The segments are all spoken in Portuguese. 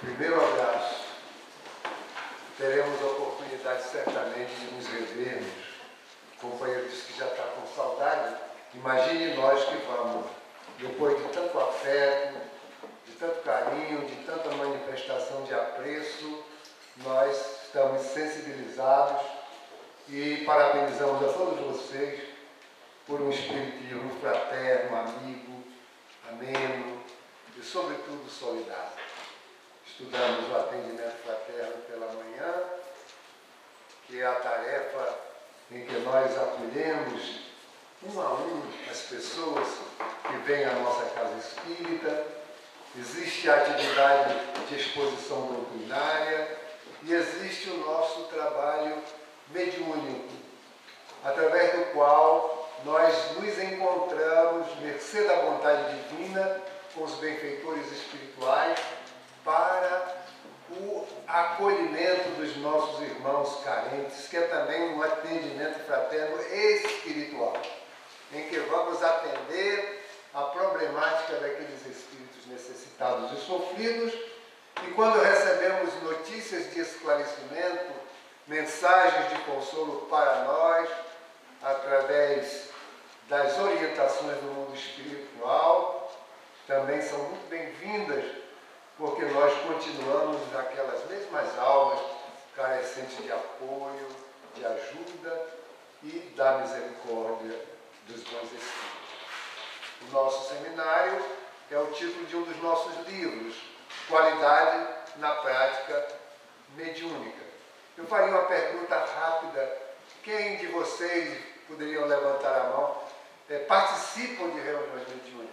primeiro abraço, teremos a oportunidade certamente de nos revermos. O companheiro disse que já está com saudade. Imagine nós que vamos, depois de tanto afeto, de tanto carinho, de tanta manifestação de apreço, nós estamos sensibilizados e parabenizamos a todos vocês por um espiritismo fraterno, amigo, ameno e, sobretudo, solidário. Estudamos o atendimento fraterno pela manhã, que é a tarefa em que nós acolhemos um a um as pessoas que vêm à nossa casa espírita. Existe a atividade de exposição doutrinária e existe o nosso trabalho mediúnico, através do qual nós nos encontramos, mercê da vontade divina, com os benfeitores espirituais, para o acolhimento dos nossos irmãos carentes, que é também um atendimento fraterno espiritual, em que vamos atender a problemática daqueles espíritos necessitados e sofridos, e quando recebemos notícias de esclarecimento, mensagens de consolo para nós, através das orientações do mundo espiritual, também são muito bem-vindas, porque nós continuamos naquelas mesmas almas carecentes de apoio, de ajuda e da misericórdia dos bons espíritos. O nosso seminário é o título de um dos nossos livros, Qualidade na Prática Mediúnica. Eu faria uma pergunta rápida. Quem de vocês poderiam levantar a mão? Participam de reuniões mediúnicas?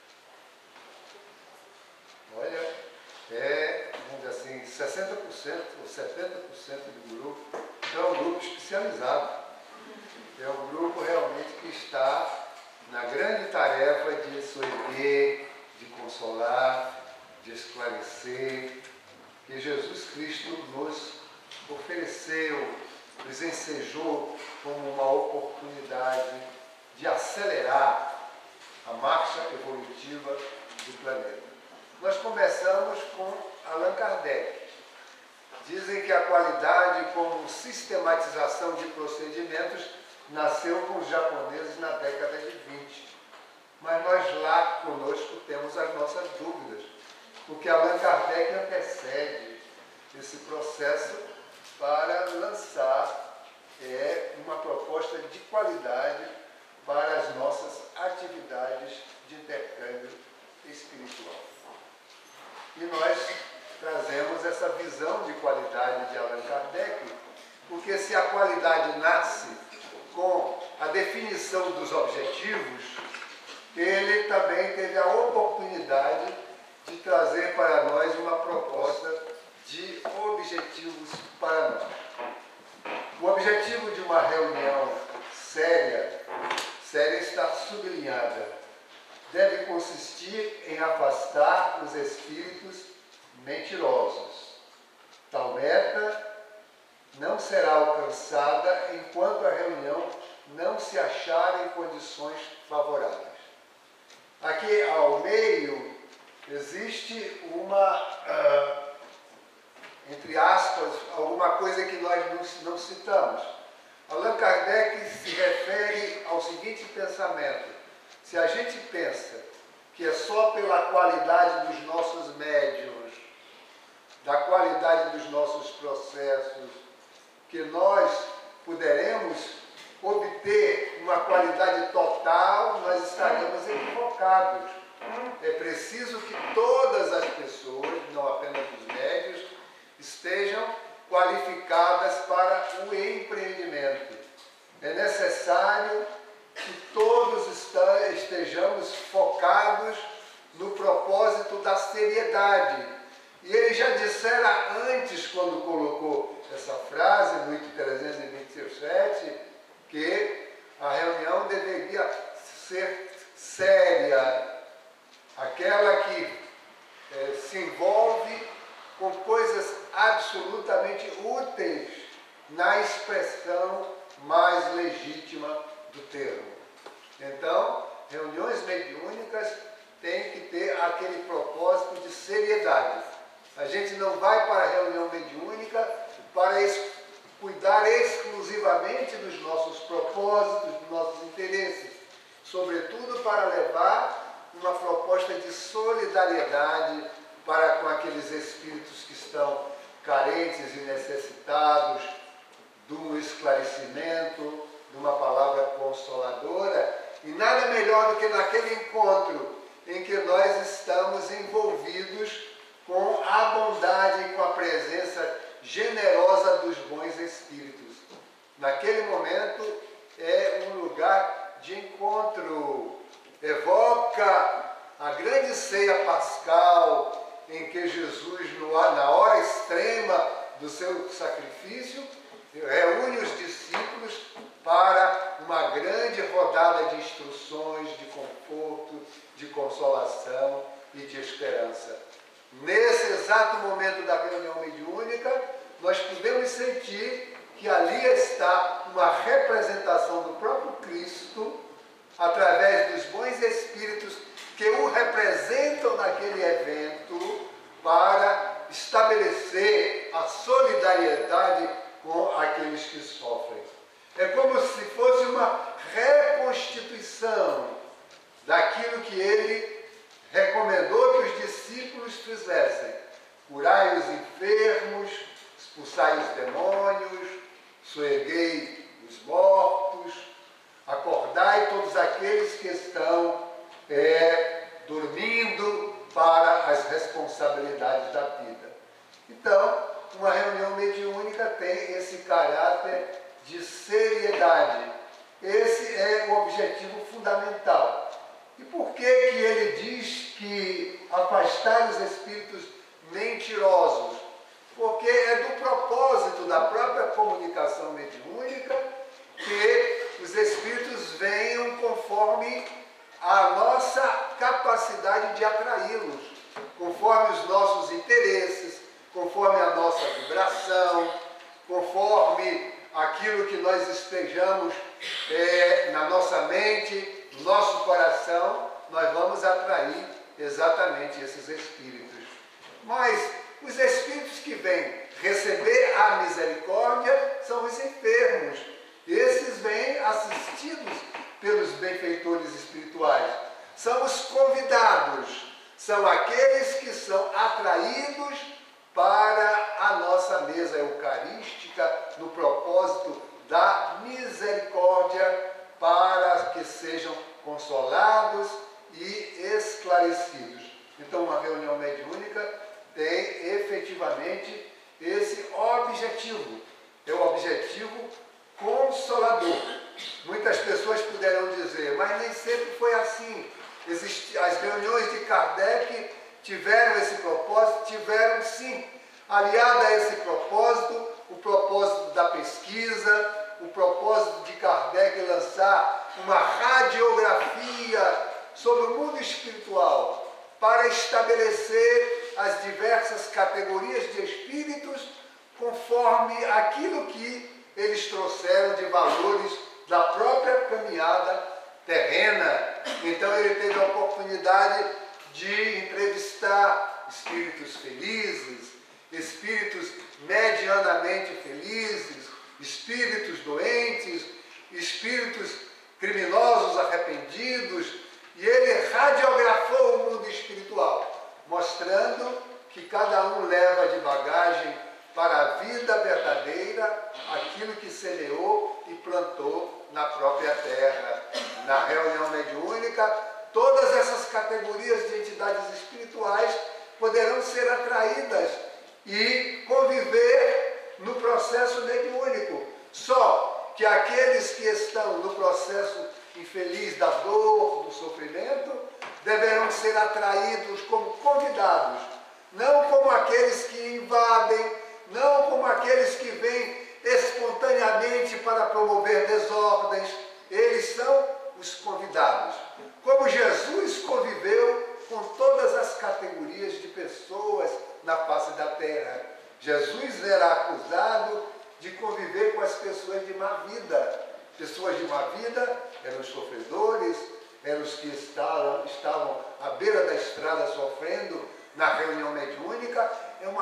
Olha, vamos dizer assim, 60% ou 70% do grupo. Então é um grupo especializado. É um grupo realmente que está na grande tarefa de soerguer, de consolar, de esclarecer, que Jesus Cristo nos ofereceu, nos ensejou como uma oportunidade de acelerar a marcha evolutiva do planeta. Nós começamos com Allan Kardec. Dizem que a qualidade como sistematização de procedimentos nasceu com os japoneses na década de 20. Mas nós lá conosco temos as nossas dúvidas, porque Allan Kardec antecede esse processo para lançar uma proposta de qualidade para as nossas atividades de intercâmbio espiritual. E nós trazemos essa visão de qualidade de Allan Kardec, porque se a qualidade nasce com a definição dos objetivos, ele também teve a oportunidade de trazer para nós uma proposta de objetivos para nós. O objetivo de uma reunião séria está sublinhada, deve consistir em afastar os espíritos mentirosos. Tal meta não será alcançada enquanto a reunião não se achar em condições favoráveis. Aqui ao meio existe entre aspas, alguma coisa que nós não citamos. Allan Kardec se refere ao seguinte pensamento: se a gente pensa que é só pela qualidade dos nossos médiuns, da qualidade dos nossos processos, que nós poderemos obter uma qualidade total, nós estaremos equivocados. É preciso que todas as pessoas, não apenas os médiuns, estejam qualificadas para o empreendimento. É necessário que todos estejamos focados no propósito da seriedade. E ele já dissera antes, quando colocou essa frase, no item 327, que a reunião deveria ser séria, aquela que se envolve com coisas absolutamente úteis na expressão mais legítima do termo. Então, reuniões mediúnicas têm que ter aquele propósito de seriedade. A gente não vai para a reunião mediúnica para cuidar exclusivamente dos nossos propósitos, dos nossos interesses, sobretudo para levar uma proposta de solidariedade para com aqueles espíritos que estão carentes e necessitados de um esclarecimento, de uma palavra consoladora, e nada melhor do que naquele encontro em que nós estamos envolvidos com a bondade e com a presença generosa dos bons espíritos. Naquele momento é um lugar de encontro, evoca a grande ceia pascal em que Jesus, na hora extrema do seu sacrifício, reúne os discípulos para uma grande rodada de instruções, de conforto, de consolação e de esperança. Nesse exato momento da reunião mediúnica, nós podemos sentir que ali está uma representação do próprio Cristo, através dos bons espíritos que o representam naquele evento, para estabelecer a solidariedade com aqueles que sofrem. É como se fosse uma reconstituição daquilo que ele recomendou que os discípulos fizessem: curai os enfermos, expulsai os demônios, soerguei os mortos, acordai todos aqueles que estão dormindo para as responsabilidades da vida. Então, uma reunião mediúnica tem esse caráter de seriedade. Esse é o objetivo fundamental. E por que ele diz que afastar os espíritos mentirosos? Porque é do propósito da própria comunicação mediúnica que os espíritos venham conforme a nossa capacidade de atraí-los, conforme os nossos interesses, conforme a nossa vibração, conforme aquilo que nós estejamos na nossa mente, no nosso coração, nós vamos atrair exatamente esses espíritos. Mas os espíritos que vêm receber a misericórdia são os enfermos. Esses vêm assistidos pelos benfeitores espirituais. São os convidados, são aqueles que são atraídos para a nossa mesa eucarística no propósito da misericórdia, para que sejam consolados e esclarecidos. Então, uma reunião mediúnica tem efetivamente esse objetivo. É o objetivo consolador. Muitas pessoas poderão dizer, mas nem sempre foi assim. As reuniões de Kardec tiveram esse propósito? Tiveram sim. Aliado a esse propósito, o propósito da pesquisa, o propósito de Kardec lançar uma radiografia sobre o mundo espiritual, para estabelecer as diversas categorias de espíritos conforme aquilo que eles trouxeram de valores da própria caminhada terrena. Então ele teve a oportunidade de entrevistar espíritos felizes, espíritos medianamente felizes, espíritos doentes, espíritos criminosos arrependidos, e ele radiografou o mundo espiritual, mostrando que cada um leva de bagagem para a vida verdadeira aquilo que semeou e plantou na própria terra. Na reunião mediúnica, todas essas categorias de entidades espirituais poderão ser atraídas e conviver no processo mediúnico. Só que aqueles que estão no processo infeliz da dor, do sofrimento, deverão ser atraídos como convidados, não como aqueles que invadem, não como aqueles que vêm espontaneamente para promover desordens. Eles são os convidados. Como Jesus conviveu com todas as categorias de pessoas na face da terra. Jesus era acusado de conviver com as pessoas de má vida. Pessoas de má vida eram os sofredores, eram os que estavam à beira da estrada sofrendo. Na reunião mediúnica é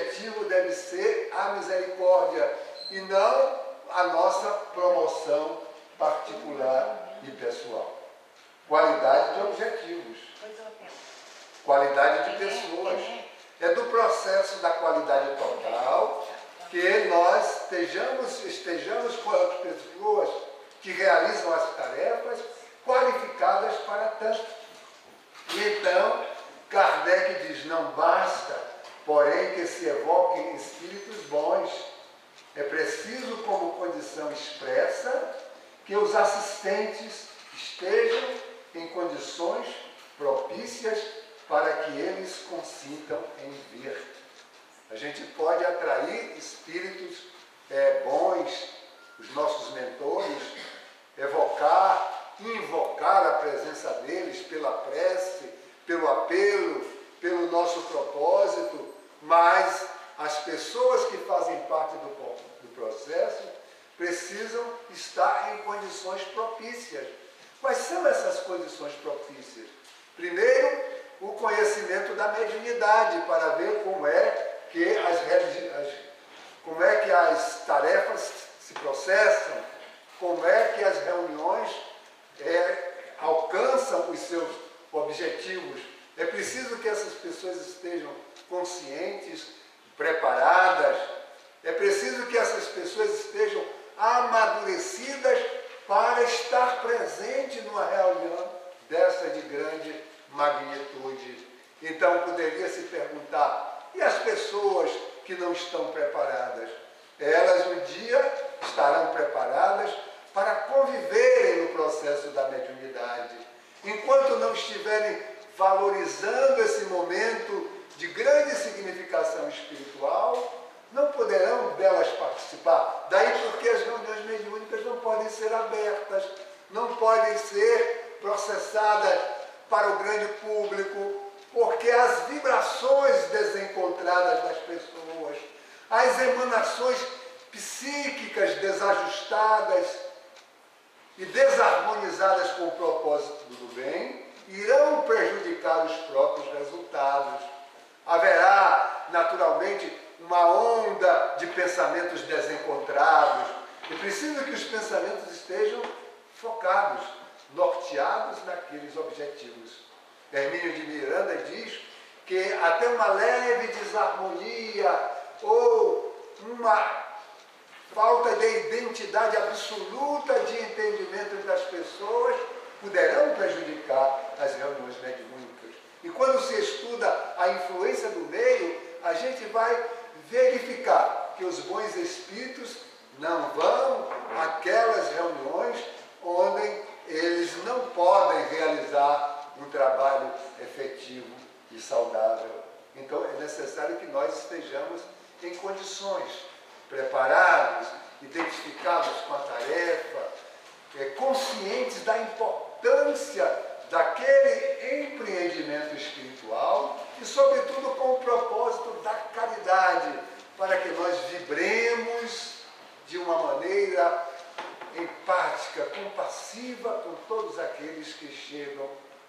objetivo deve ser a misericórdia e não a nossa promoção particular e pessoal. Qualidade de objetivos, qualidade de pessoas. É do processo da qualidade total que nós estejamos com as pessoas que realizam as tarefas qualificadas para tanto. E então, Kardec diz, não basta, porém, que se evoquem espíritos bons. É preciso, como condição expressa, que os assistentes estejam em condições propícias para que eles consintam em vir. A gente pode atrair espíritos bons, os nossos mentores, evocar, invocar a presença deles pela prece, pelo apelo, pelo nosso propósito, mas as pessoas que fazem parte do processo precisam estar em condições propícias. Quais são essas condições propícias? Primeiro, o conhecimento da mediunidade, para ver como é que as tarefas se processam, como é que as reuniões alcançam os seus objetivos. É preciso que essas pessoas estejam conscientes, preparadas. É preciso que essas pessoas estejam amadurecidas para estar presente numa reunião dessa de grande magnitude. Então poderia se perguntar, e as pessoas que não estão preparadas? Elas um dia estarão preparadas para conviverem no processo da mediunidade. Enquanto não estiverem valorizando esse momento de grande significação espiritual, não poderão delas participar. Daí porque as reuniões mediúnicas não podem ser abertas, não podem ser processadas para o grande público, porque as vibrações desencontradas das pessoas, as emanações psíquicas desajustadas e desarmonizadas com o propósito do bem, irão prejudicar os próprios resultados. Haverá, naturalmente, uma onda de pensamentos desencontrados. É preciso que os pensamentos estejam focados, norteados naqueles objetivos. Hermínio de Miranda diz que até uma leve desarmonia ou uma falta de identidade absoluta de entendimento entre as pessoas poderão prejudicar as reuniões mediúnicas. E quando se estuda a influência do meio, a gente vai verificar que os bons espíritos não vão àquelas reuniões onde eles não podem realizar um trabalho efetivo e saudável. Então é necessário que nós estejamos em condições, preparados, identificados com a tarefa, conscientes da importância daquele empreendimento espiritual e, sobretudo, com o propósito da caridade, para que nós vibremos de uma maneira empática, compassiva com todos aqueles que chegam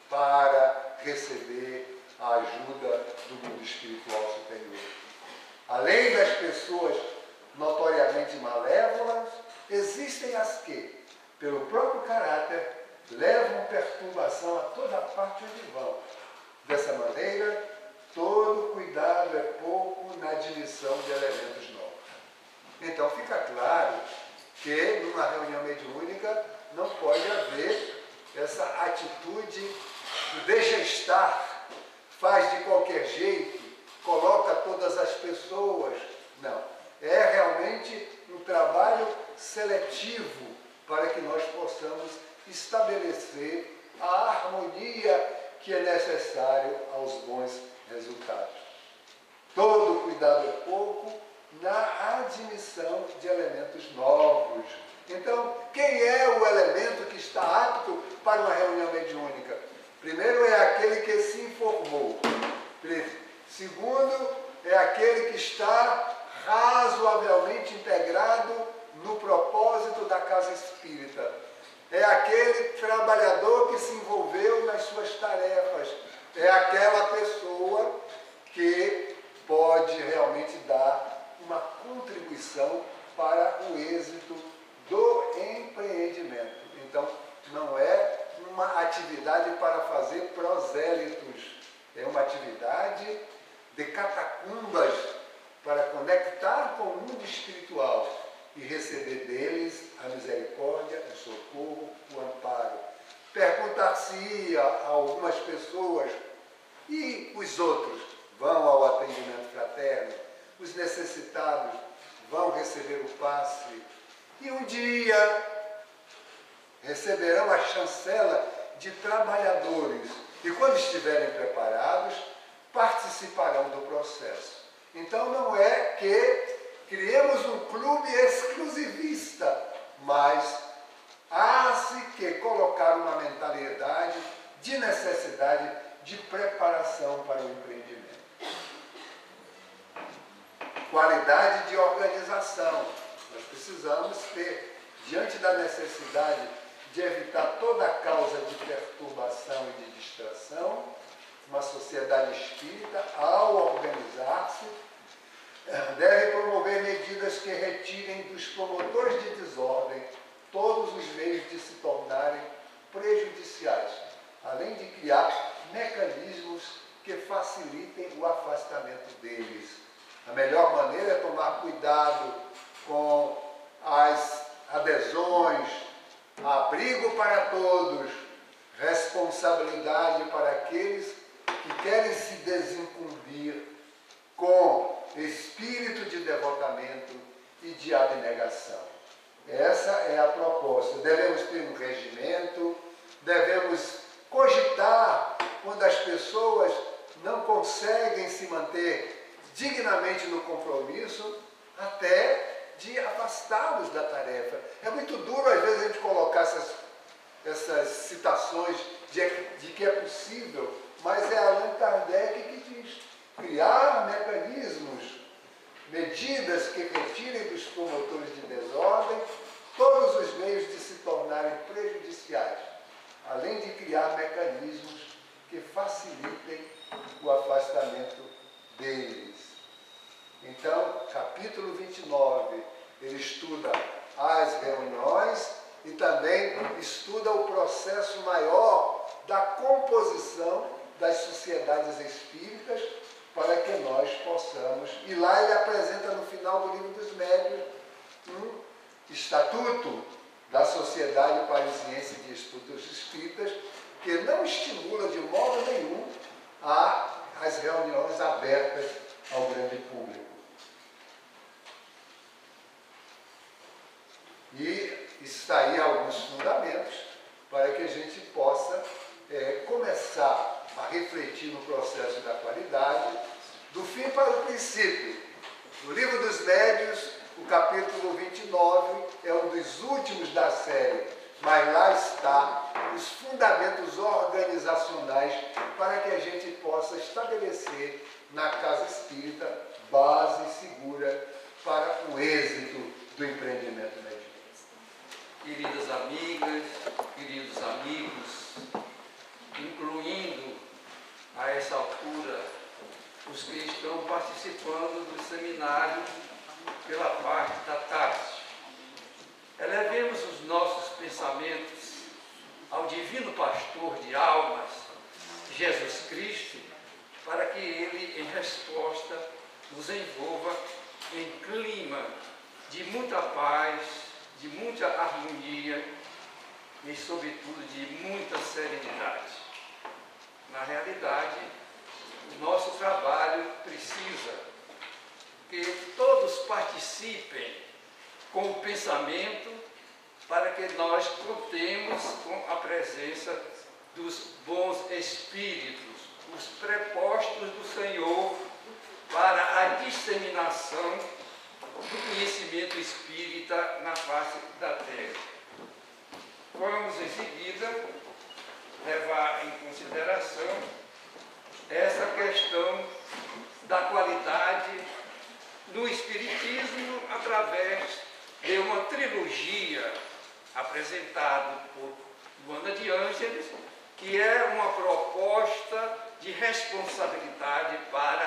para receber a ajuda do mundo espiritual superior. Além das pessoas notoriamente malévolas, existem as que, pelo próprio caráter, levam perturbação a toda parte onde vão. Dessa maneira, todo cuidado é pouco na admissão de elementos novos. Então fica claro que numa reunião mediúnica não pode haver essa atitude de deixa estar, faz de qualquer jeito, coloca todas as pessoas. Não. É realmente um trabalho seletivo para que nós possamos estabelecer a harmonia que é necessário aos bons resultados. Todo cuidado é pouco na admissão de elementos novos. Então, quem é o elemento que está apto para uma reunião mediúnica? Primeiro, é aquele que se informou. Segundo, é aquele que está razoavelmente integrado no propósito da casa espírita. É aquele trabalhador que se envolveu nas suas tarefas. É aquela pessoa que pode realmente dar uma contribuição para o êxito do empreendimento. Então, não é uma atividade para fazer prosélitos, é uma atividade de catacumbas para conectar com o mundo espiritual e receber deles a misericórdia, o socorro, o amparo. Perguntar-se a algumas pessoas, e os outros vão ao atendimento fraterno, os necessitados vão receber o passe, e um dia receberão a chancela de trabalhadores, e quando estiverem preparados, participarão do processo. Então não é que criemos um clube exclusivista, mas há-se que colocar uma mentalidade de necessidade de preparação para o empreendimento. Qualidade de organização. Nós precisamos ter, diante da necessidade de evitar toda causa de perturbação e de distração, uma sociedade espírita, ao organizar-se, deve promover medidas que retirem dos promotores de desordem todos os meios de se tornarem prejudiciais, além de criar mecanismos que facilitem o afastamento deles. A melhor maneira é tomar cuidado com as adesões, abrigo para todos, responsabilidade para aqueles que querem se desincumbir com espírito de devotamento e de abnegação. Essa é a proposta. Devemos ter um regimento, devemos cogitar quando as pessoas não conseguem se manter dignamente no compromisso, até de afastá-los da tarefa. É muito duro, às vezes, a gente colocar essas citações de que é possível, mas é Allan Kardec que diz: criar mecanismos, medidas que retirem dos promotores de desordem todos os meios de se tornarem prejudiciais, além de criar mecanismos que facilitem o afastamento deles. Então, capítulo 29, ele estuda as reuniões e também estuda o processo maior da composição das sociedades espíritas, para que nós possamos. E lá ele apresenta no final do Livro dos Médiuns um estatuto da Sociedade Parisiense de Estudos Espíritas, que não estimula de modo nenhum as reuniões abertas ao grande público. E está aí alguns fundamentos para que a gente possa começar a refletir no processo da qualidade, do fim para o princípio. No Livro dos Médiuns, o capítulo 29 é um dos últimos da série, mas lá está os fundamentos organizacionais para que a gente possa estabelecer na casa espírita base segura para o êxito do empreendimento mediúnico. Queridas amigas, queridos amigos, incluindo a essa altura os que estão participando do seminário pela parte da tarde. Elevemos os nossos pensamentos ao Divino Pastor de almas, Jesus Cristo, para que Ele, em resposta, nos envolva em clima de muita paz, de muita harmonia e, sobretudo, de muita serenidade. Na realidade, o nosso trabalho precisa que todos participem com o pensamento para que nós contemos com a presença dos bons espíritos, os prepostos do Senhor para a disseminação do conhecimento espírita na face da terra. Vamos, em seguida, levar em consideração essa questão da qualidade do Espiritismo através de uma trilogia apresentada por Joana de Ângeles, que é uma proposta de responsabilidade para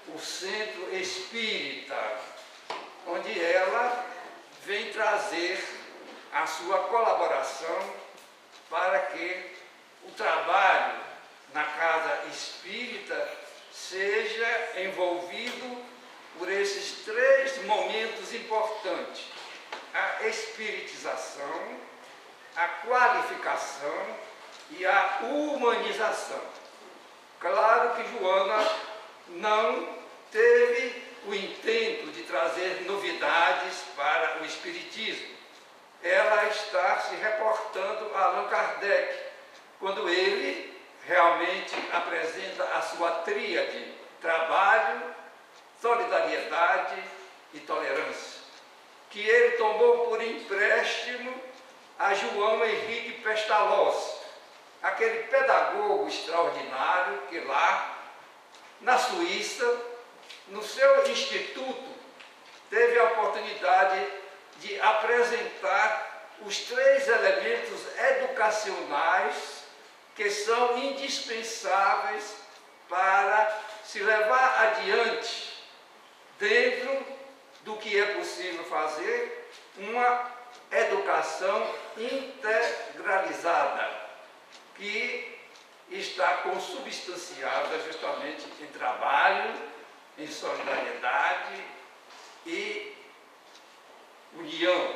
o Centro Espírita, onde ela vem trazer a sua colaboração para que o trabalho na casa espírita seja envolvido por esses 3 momentos importantes: a espiritização, a qualificação e a humanização. Claro que Joana não teve o intento de trazer novidades para o espiritismo. Ela está se reportando a Allan Kardec, quando ele realmente apresenta a sua tríade: trabalho, solidariedade e tolerância, que ele tomou por empréstimo a João Henrique Pestalozzi, aquele pedagogo extraordinário que lá na Suíça, no seu instituto, teve a oportunidade de apresentar os 3 elementos educacionais que são indispensáveis para se levar adiante, dentro do que é possível fazer, uma educação integralizada, que está consubstanciada justamente em trabalho, em solidariedade e união,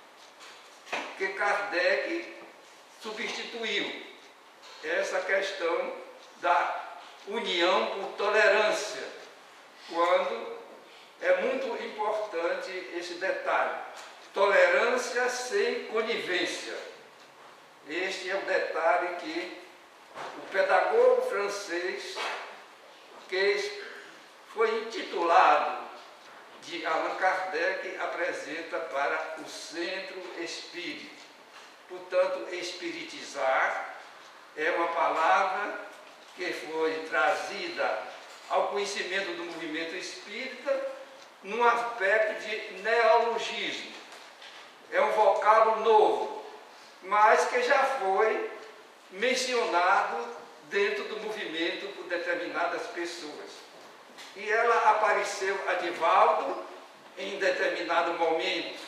que Kardec substituiu essa questão da união por tolerância, quando é muito importante esse detalhe: tolerância sem conivência. Este é o detalhe que o pedagogo francês, que foi intitulado de Allan Kardec, apresenta para o Centro Espírita. Portanto, espiritizar é uma palavra que foi trazida ao conhecimento do movimento espírita num aspecto de neologismo. É um vocábulo novo, mas que já foi mencionado dentro do movimento por determinadas pessoas. E ela apareceu a Divaldo em determinado momento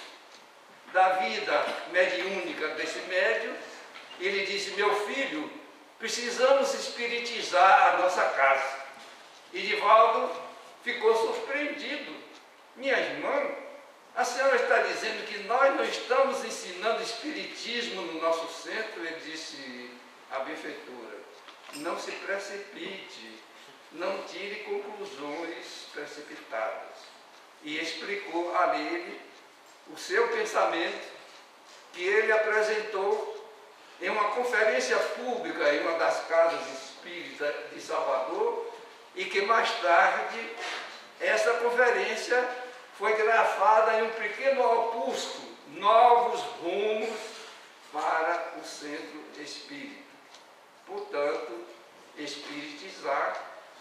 da vida mediúnica desse médium. Ele disse: meu filho, precisamos espiritizar a nossa casa. E Divaldo ficou surpreendido: minha irmã, a senhora está dizendo que nós não estamos ensinando espiritismo no nosso centro? Ele disse: a benfeitora, não se precipite, não tire conclusões precipitadas. E explicou a ele o seu pensamento, que ele apresentou em uma conferência pública em uma das casas espíritas de Salvador, e que mais tarde essa conferência foi grafada em um pequeno opúsculo, Novos Rumos para o Centro Espírita. Portanto, espiritizar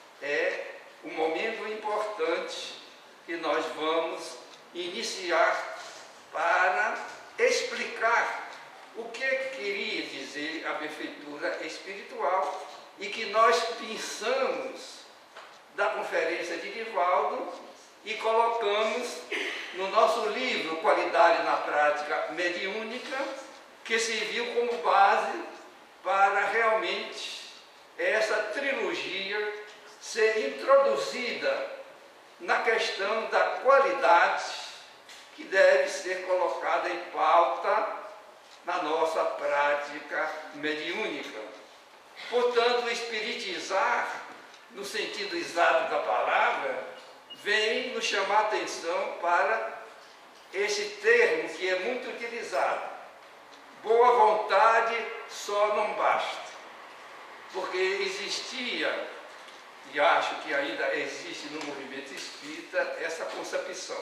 é um momento importante que nós vamos iniciar para explicar o que queria dizer a benfeitura espiritual, e que nós pensamos da conferência de Divaldo e colocamos no nosso livro Qualidade na Prática Mediúnica, que serviu como base para realmente essa trilogia ser introduzida na questão da qualidade que deve ser colocada em pauta na nossa prática mediúnica. Portanto, espiritizar, no sentido exato da palavra, vem nos chamar a atenção para esse termo que é muito utilizado: boa vontade só não basta. Porque existia, e acho que ainda existe no movimento espírita, essa concepção: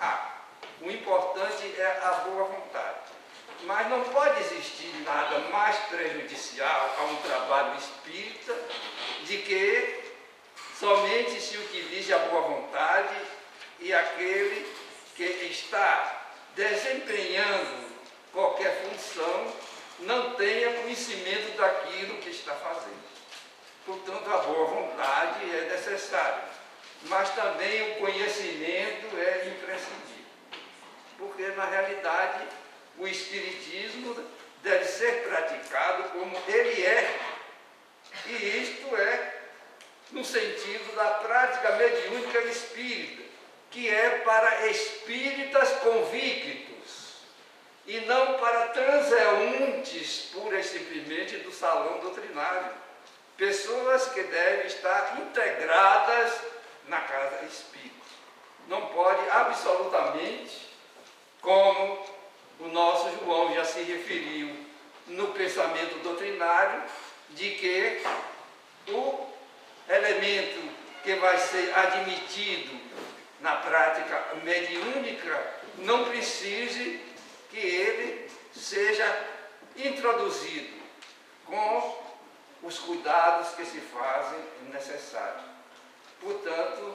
o importante é a boa vontade. Mas não pode existir nada mais prejudicial a um trabalho espírita de que somente se utilize a boa vontade e aquele que está desempenhando qualquer função não tenha conhecimento daquilo que está fazendo. Portanto, a boa vontade é necessária. mas também o conhecimento é imprescindível. Porque, na realidade, o espiritismo deve ser praticado como ele é. E isto é no sentido da prática mediúnica espírita, que é para espíritas convictos e não para transeuntes pura e simplesmente do salão doutrinário. Pessoas que devem estar integradas na casa espírita. Não pode absolutamente, como o nosso João já se referiu no pensamento doutrinário, de que o elemento que vai ser admitido na prática mediúnica não precise que ele seja introduzido com os cuidados que se fazem necessários. Portanto,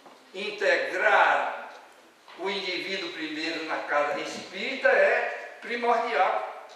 integrar o indivíduo primeiro na casa espírita é primordial.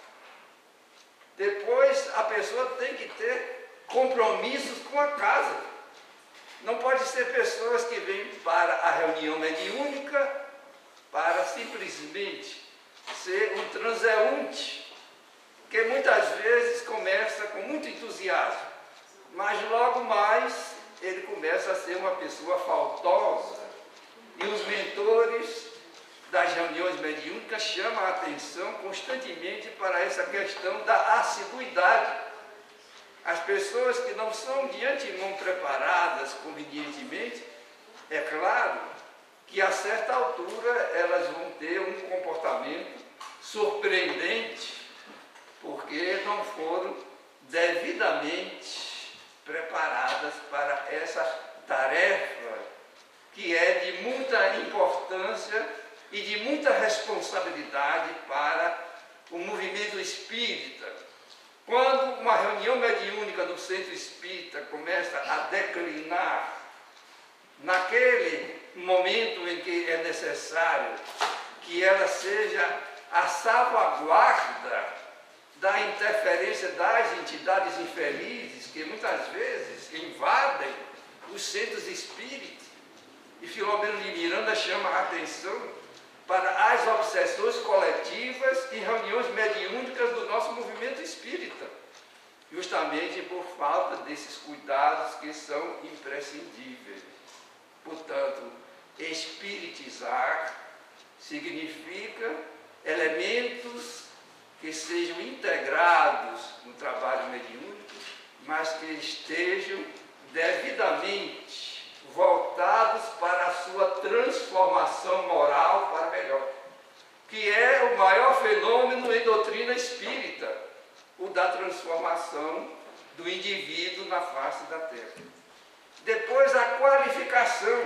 Depois, a pessoa tem que ter compromissos com a casa. Não pode ser pessoas que vêm para a reunião mediúnica para simplesmente ser um transeunte, que muitas vezes começa com muito entusiasmo, mas logo mais ele começa a ser uma pessoa faltosa. E os mentores das reuniões mediúnicas chamam a atenção constantemente para essa questão da assiduidade. As pessoas que não são de antemão preparadas convenientemente, é claro que a certa altura elas vão ter um comportamento surpreendente, porque não foram devidamente preparadas para essa tarefa que é de muita importância e de muita responsabilidade para o movimento espírita. Quando uma reunião mediúnica no centro espírita começa a declinar, naquele momento em que é necessário que ela seja a salvaguarda da interferência das entidades infelizes que muitas vezes invadem os centros espíritas, e Filomeno de Miranda chama a atenção para as obsessões coletivas e reuniões mediúnicas do nosso movimento espírita, justamente por falta desses cuidados que são imprescindíveis. Portanto, espiritizar significa elementos que sejam integrados no trabalho mediúnico, mas que estejam devidamente voltados para a sua transformação moral para melhor, que é o maior fenômeno em doutrina espírita, o da transformação do indivíduo na face da terra. Depois, a qualificação.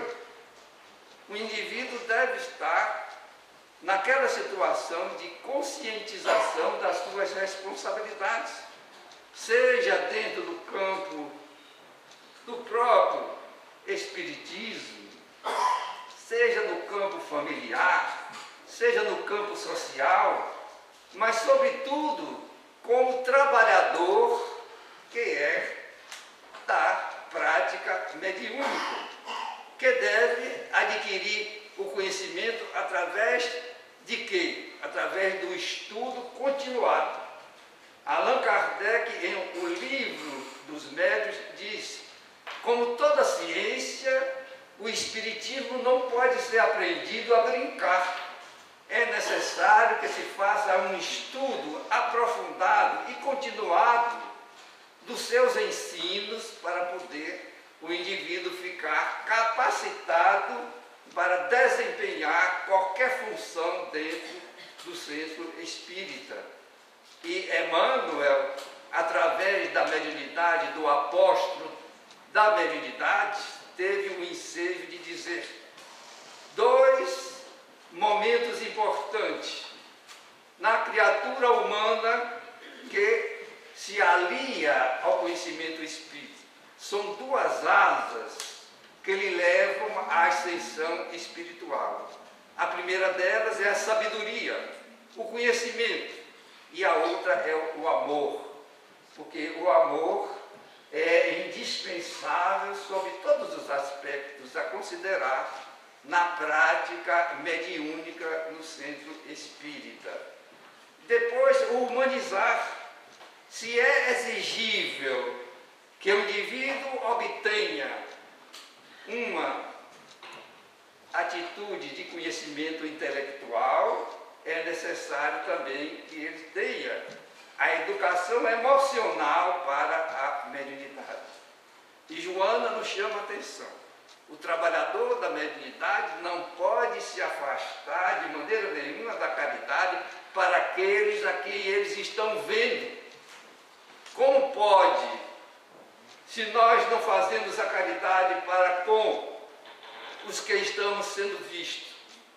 O indivíduo deve estar naquela situação de conscientização das suas responsabilidades, seja dentro do campo do próprio espiritismo, seja no campo familiar, seja no campo social, mas sobretudo como trabalhador que é da prática mediúnica, que deve adquirir o conhecimento através de quê? Através do estudo continuado. Allan Kardec, em O Livro dos Médiuns, diz: como toda ciência, o espiritismo não pode ser aprendido a brincar. É necessário que se faça um estudo aprofundado e continuado dos seus ensinos para poder o indivíduo ficar capacitado para desempenhar qualquer função dentro do centro espírita. E Emmanuel, através da mediunidade, do apóstolo da mediunidade, teve o ensejo de dizer dois momentos importantes na criatura humana que se alia ao conhecimento espírita. São duas asas que lhe levam à ascensão espiritual. A primeira delas é a sabedoria, o conhecimento, e a outra é o amor, porque o amor é indispensável sobre todos os aspectos a considerar na prática mediúnica no centro espírita. Depois, o humanizar. Se é exigível que o indivíduo obtenha uma atitude de conhecimento intelectual, é necessário também que ele tenha a educação emocional para a mediunidade. E Joana nos chama a atenção. O trabalhador da mediunidade não pode se afastar de maneira nenhuma da caridade para aqueles a quem eles estão vendo. Como pode, se nós não fazemos a caridade para com os que estamos sendo vistos,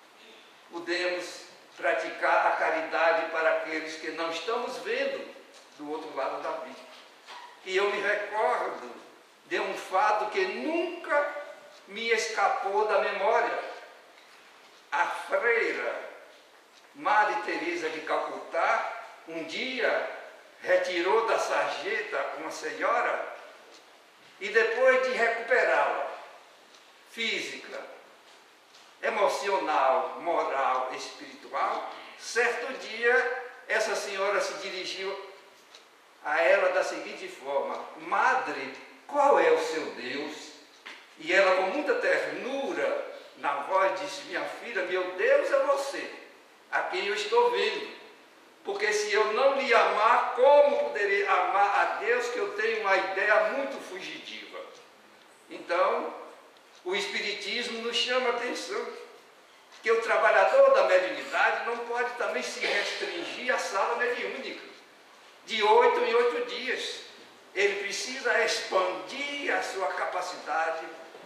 podemos praticar a caridade para aqueles que não estamos vendo do outro lado da vida. E eu me recordo de um fato que nunca me escapou da memória. A freira Madre Teresa de Calcutá, um dia retirou da sarjeta uma senhora e depois de recuperá-la, física, emocional, moral, espiritual, certo dia essa senhora se dirigiu a ela da seguinte forma: Madre, qual é o seu Deus? E ela, com muita ternura na voz, disse: minha filha, meu Deus é você, a quem eu estou vendo. Porque se eu não lhe amar, como poderei amar a Deus, que eu tenho uma ideia muito fugitiva? Então, o Espiritismo nos chama a atenção que o trabalhador da mediunidade não pode também se restringir à sala mediúnica, de 8 em 8 dias. Ele precisa expandir a sua capacidade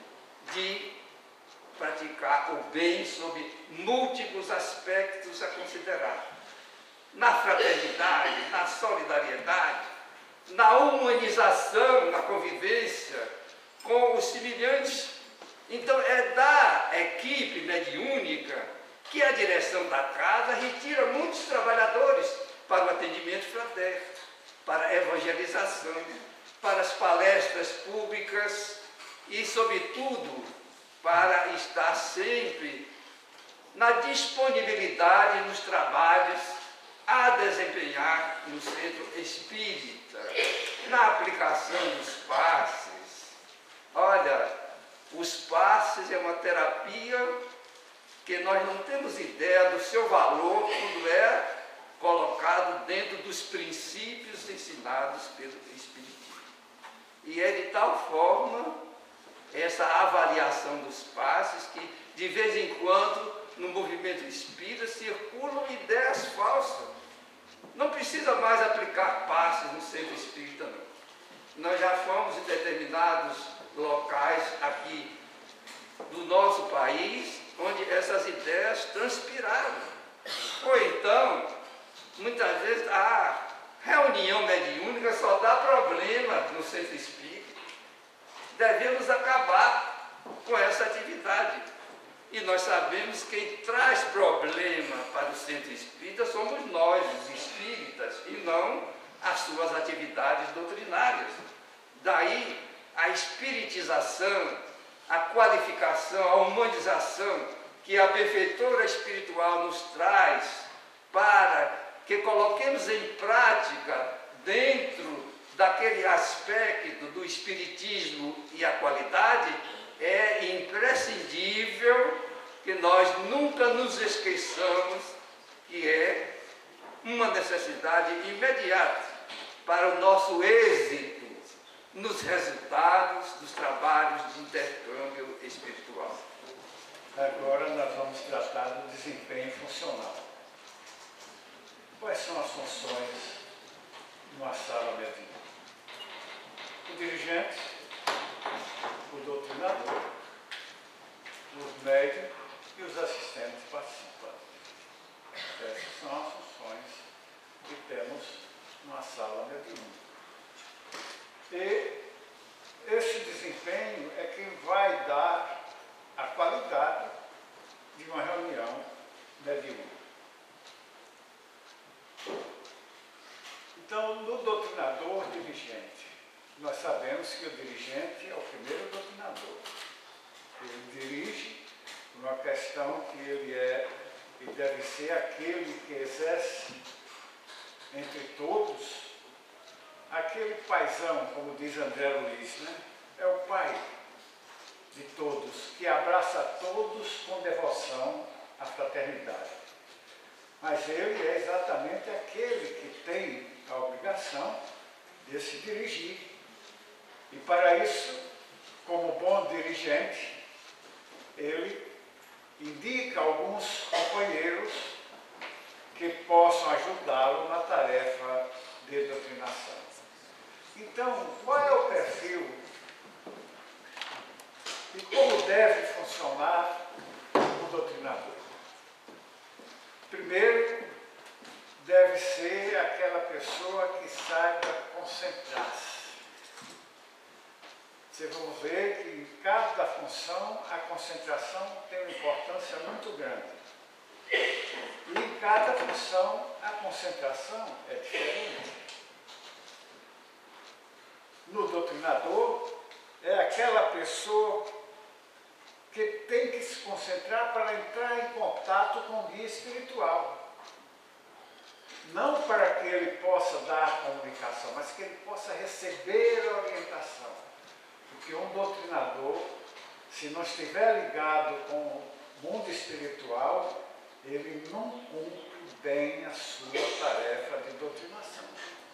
de praticar o bem sob múltiplos aspectos a considerar. Na fraternidade, na solidariedade, na humanização, na convivência com os semelhantes. Então, é da equipe mediúnica que a direção da casa retira muitos trabalhadores para o atendimento fraterno, para a evangelização, para as palestras públicas e, sobretudo, para estar sempre na disponibilidade nos trabalhos a desempenhar no centro espírita, na aplicação dos passes. Olha, os passes é uma terapia que nós não temos ideia do seu valor quando é colocado dentro dos princípios ensinados pelo Espiritismo. E é de tal forma essa avaliação dos passes que, de vez em quando, no movimento espírita circulam ideias falsas. Não precisa mais aplicar passes no centro espírita, não. Nós já fomos em determinados locais aqui do nosso país, onde essas ideias transpiraram. Ou então, muitas vezes, a reunião mediúnica só dá problema no centro espírita. Devemos acabar com essa atividade. E nós sabemos que quem traz problema para o centro espírita somos nós, os espíritas, e não as suas atividades doutrinárias. Daí a espiritização, a qualificação, a humanização que a benfeitora espiritual nos traz para que coloquemos em prática dentro daquele aspecto do espiritismo e a qualidade, é imprescindível que nós nunca nos esqueçamos que é uma necessidade imediata para o nosso êxito nos resultados dos trabalhos de intercâmbio espiritual. Agora nós vamos tratar do desempenho funcional. Quais são as funções de uma sala mediúnica? O dirigente, o doutrinador, os médios e os assistentes participantes. Essas são as funções que temos numa sala mediúnica. E esse desempenho é quem vai dar a qualidade de uma reunião mediúnica. Então, no doutrinador dirigente, nós sabemos sabemos que o dirigente é o primeiro doutrinador. Ele dirige uma questão que ele é e deve ser aquele que exerce entre todos, aquele paizão, como diz André Luiz, né? É o pai de todos, que abraça todos com devoção à fraternidade. Mas ele é exatamente aquele que tem a obrigação de se dirigir. E para isso, como bom dirigente, ele indica alguns companheiros que possam ajudá-lo na tarefa de doutrinação. Então, qual é o perfil e como deve funcionar o doutrinador? Primeiro, deve ser aquela pessoa que saiba concentrar-se. Vocês vão ver que em cada função a concentração tem uma importância muito grande. E em cada função a concentração é diferente. No doutrinador, é aquela pessoa que tem que se concentrar para entrar em contato com o guia espiritual. Não para que ele possa dar a comunicação, mas que ele possa receber a orientação. Porque um doutrinador, se não estiver ligado com o mundo espiritual, ele não cumpre bem a sua tarefa de doutrinação.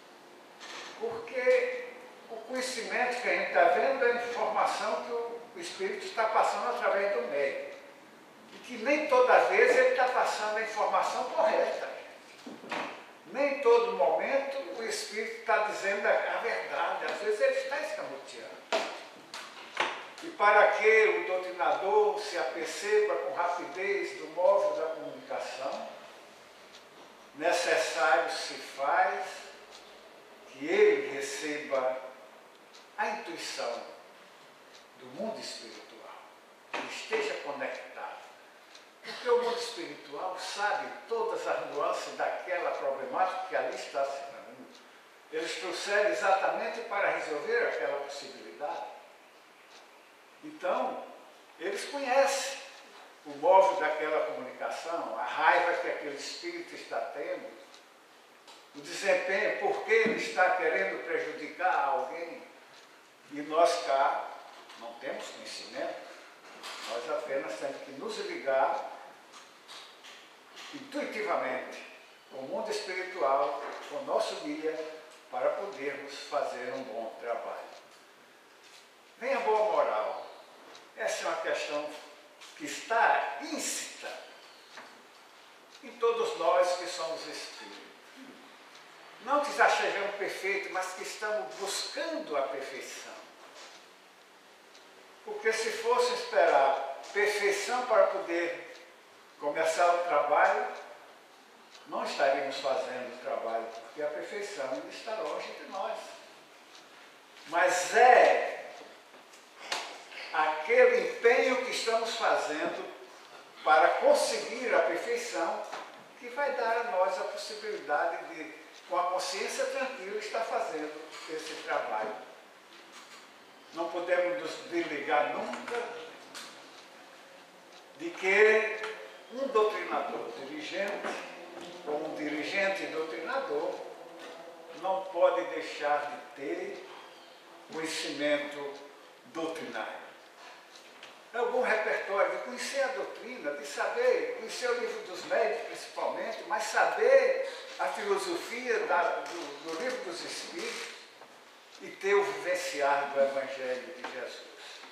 Porque o conhecimento que a gente está vendo é a informação que o Espírito está passando através do médium. E que nem toda vez ele está passando a informação correta. Nem todo momento o Espírito está dizendo a verdade. Às vezes ele está escamoteando. E para que o doutrinador se aperceba com rapidez do móvel da comunicação, necessário se faz que ele receba a intuição do mundo espiritual, que esteja conectado. Porque o mundo espiritual sabe todas as nuances daquela problemática que ali está se dando. Eles trouxeram exatamente para resolver aquela possibilidade. Então, eles conhecem o móvel daquela comunicação, a raiva que aquele espírito está tendo, o desempenho, por que ele está querendo prejudicar alguém. E nós cá não temos conhecimento, nós apenas temos que nos ligar intuitivamente com o mundo espiritual, com o nosso guia, para podermos fazer um bom trabalho. Vem a boa moral. Essa é uma questão que está íncita em todos nós que somos espíritos. Não que já sejamos perfeitos, mas que estamos buscando a perfeição. Porque se fosse esperar perfeição para poder começar o trabalho, não estaríamos fazendo o trabalho, porque a perfeição ainda está longe de nós. Mas é aquele empenho que estamos fazendo para conseguir a perfeição que vai dar a nós a possibilidade de, com a consciência tranquila, estar fazendo esse trabalho. Não podemos nos desligar nunca de que um doutrinador dirigente, ou um dirigente doutrinador, não pode deixar de ter conhecimento doutrinário. É um bom repertório de conhecer a doutrina, de saber, conhecer o livro dos médios principalmente, mas saber a filosofia do livro dos Espíritos e ter o vivenciar do Evangelho de Jesus.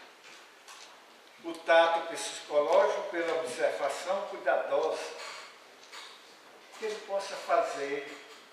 O tato psicológico pela observação cuidadosa, que ele possa fazer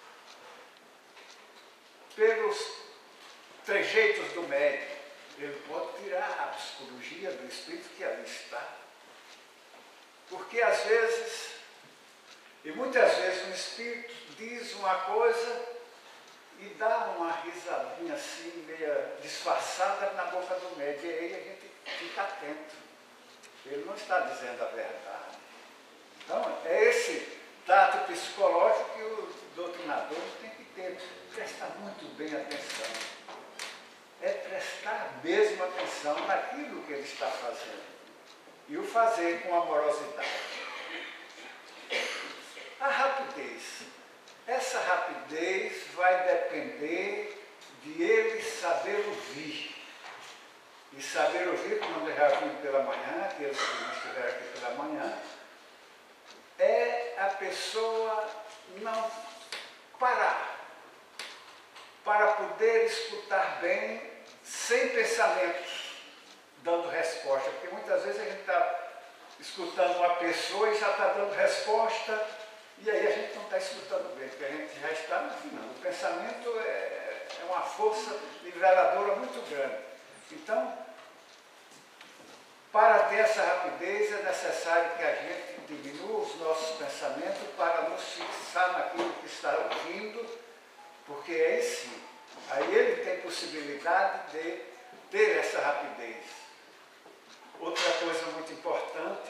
pelos trejeitos do médium. Ele pode tirar a psicologia do espírito que ali está. Porque às vezes, e muitas vezes, o espírito diz uma coisa e dá uma risadinha assim, meia disfarçada na boca do médium. E aí a gente fica atento. Ele não está dizendo a verdade. Então, é esse tato psicológico que o doutrinador tem que ter. Prestar muito bem atenção. É prestar prestar mesmo atenção naquilo que ele está fazendo e o fazer com amorosidade. A rapidez. Essa rapidez vai depender de ele saber ouvir. E saber ouvir, como eu já vi pela manhã, aqueles que não estiveram aqui pela manhã, é a pessoa não parar para poder escutar bem, sem pensamentos, dando resposta. Porque muitas vezes a gente está escutando uma pessoa e já está dando resposta, e aí a gente não está escutando bem, porque a gente já está no final. O pensamento é uma força niveladora muito grande. Então, para ter essa rapidez, é necessário que a gente diminua os nossos pensamentos para nos fixar naquilo que está ouvindo, porque aí sim, aí ele tem possibilidade de ter essa rapidez. Outra coisa muito importante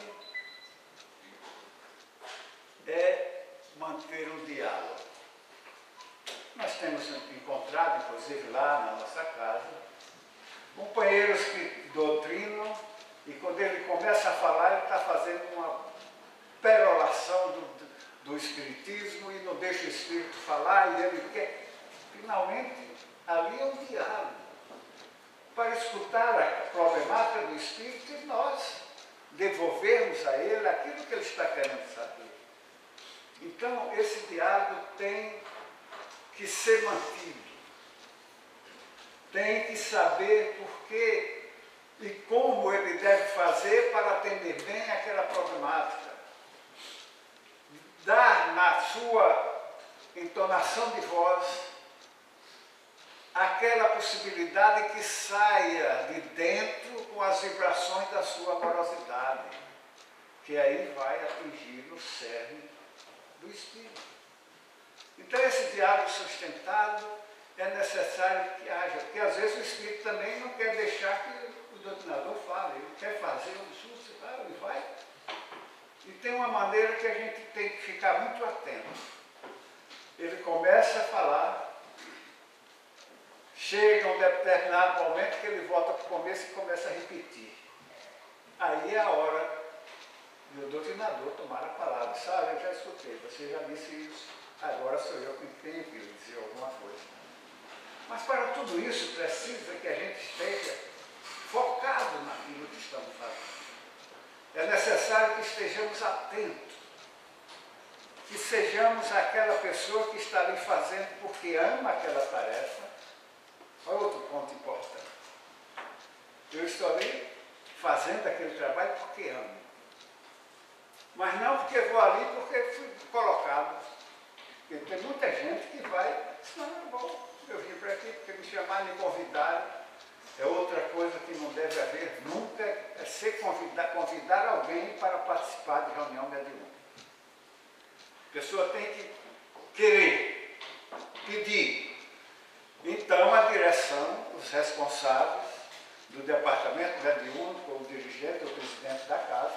é manter o diálogo. Nós temos encontrado, inclusive lá na nossa casa, companheiros que doutrinam, e quando ele começa a falar, ele está fazendo uma perolação do Espiritismo e não deixa o Espírito falar, e ele quer. Finalmente, ali é um diálogo para escutar a problemática do Espírito e nós devolvermos a ele aquilo que ele está querendo saber. Então, esse diálogo tem que ser mantido. Tem que saber por que e como ele deve fazer para atender bem aquela problemática. Dar na sua entonação de voz aquela possibilidade que saia de dentro com as vibrações da sua amorosidade, que aí vai atingir o cerne do Espírito. Então, esse diálogo sustentado é necessário que haja, porque às vezes o Espírito também não quer deixar que o doutrinador fale, ele quer fazer um discurso, ele vai. E tem uma maneira que a gente tem que ficar muito atento. Ele começa a falar, chega um determinado momento que ele volta para o começo e começa a repetir. Aí é a hora do doutrinador tomar a palavra. Sabe, eu já escutei, você já disse isso, agora sou eu que tenho que dizer alguma coisa. Mas para tudo isso precisa que a gente esteja focado naquilo que estamos fazendo. É necessário que estejamos atentos, que sejamos aquela pessoa que está ali fazendo porque ama aquela tarefa. Olha outro ponto importante. Eu estou ali fazendo aquele trabalho porque amo. Mas não porque vou ali porque fui colocado. Porque tem muita gente que vai, não, é bom, eu vim para aqui porque me chamaram, me convidaram. É outra coisa que não deve haver nunca, é ser convidar alguém para participar de reunião mediúnica. A pessoa tem que querer, pedir. Então, a direção, os responsáveis do departamento mediúnico, o dirigente, o presidente da casa,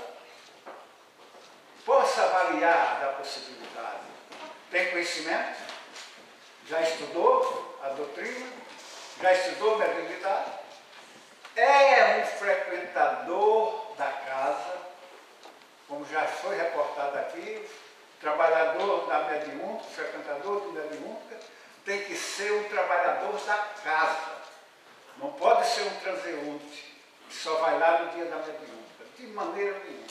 possa avaliar da possibilidade. Tem conhecimento? Já estudou a doutrina? Já estudou mediunidade? É um frequentador da casa, como já foi reportado aqui, trabalhador da mediúnica, frequentador do mediúnica, tem que ser um trabalhador da casa. Não pode ser um transeunte que só vai lá no dia da mediúnica, de maneira nenhuma.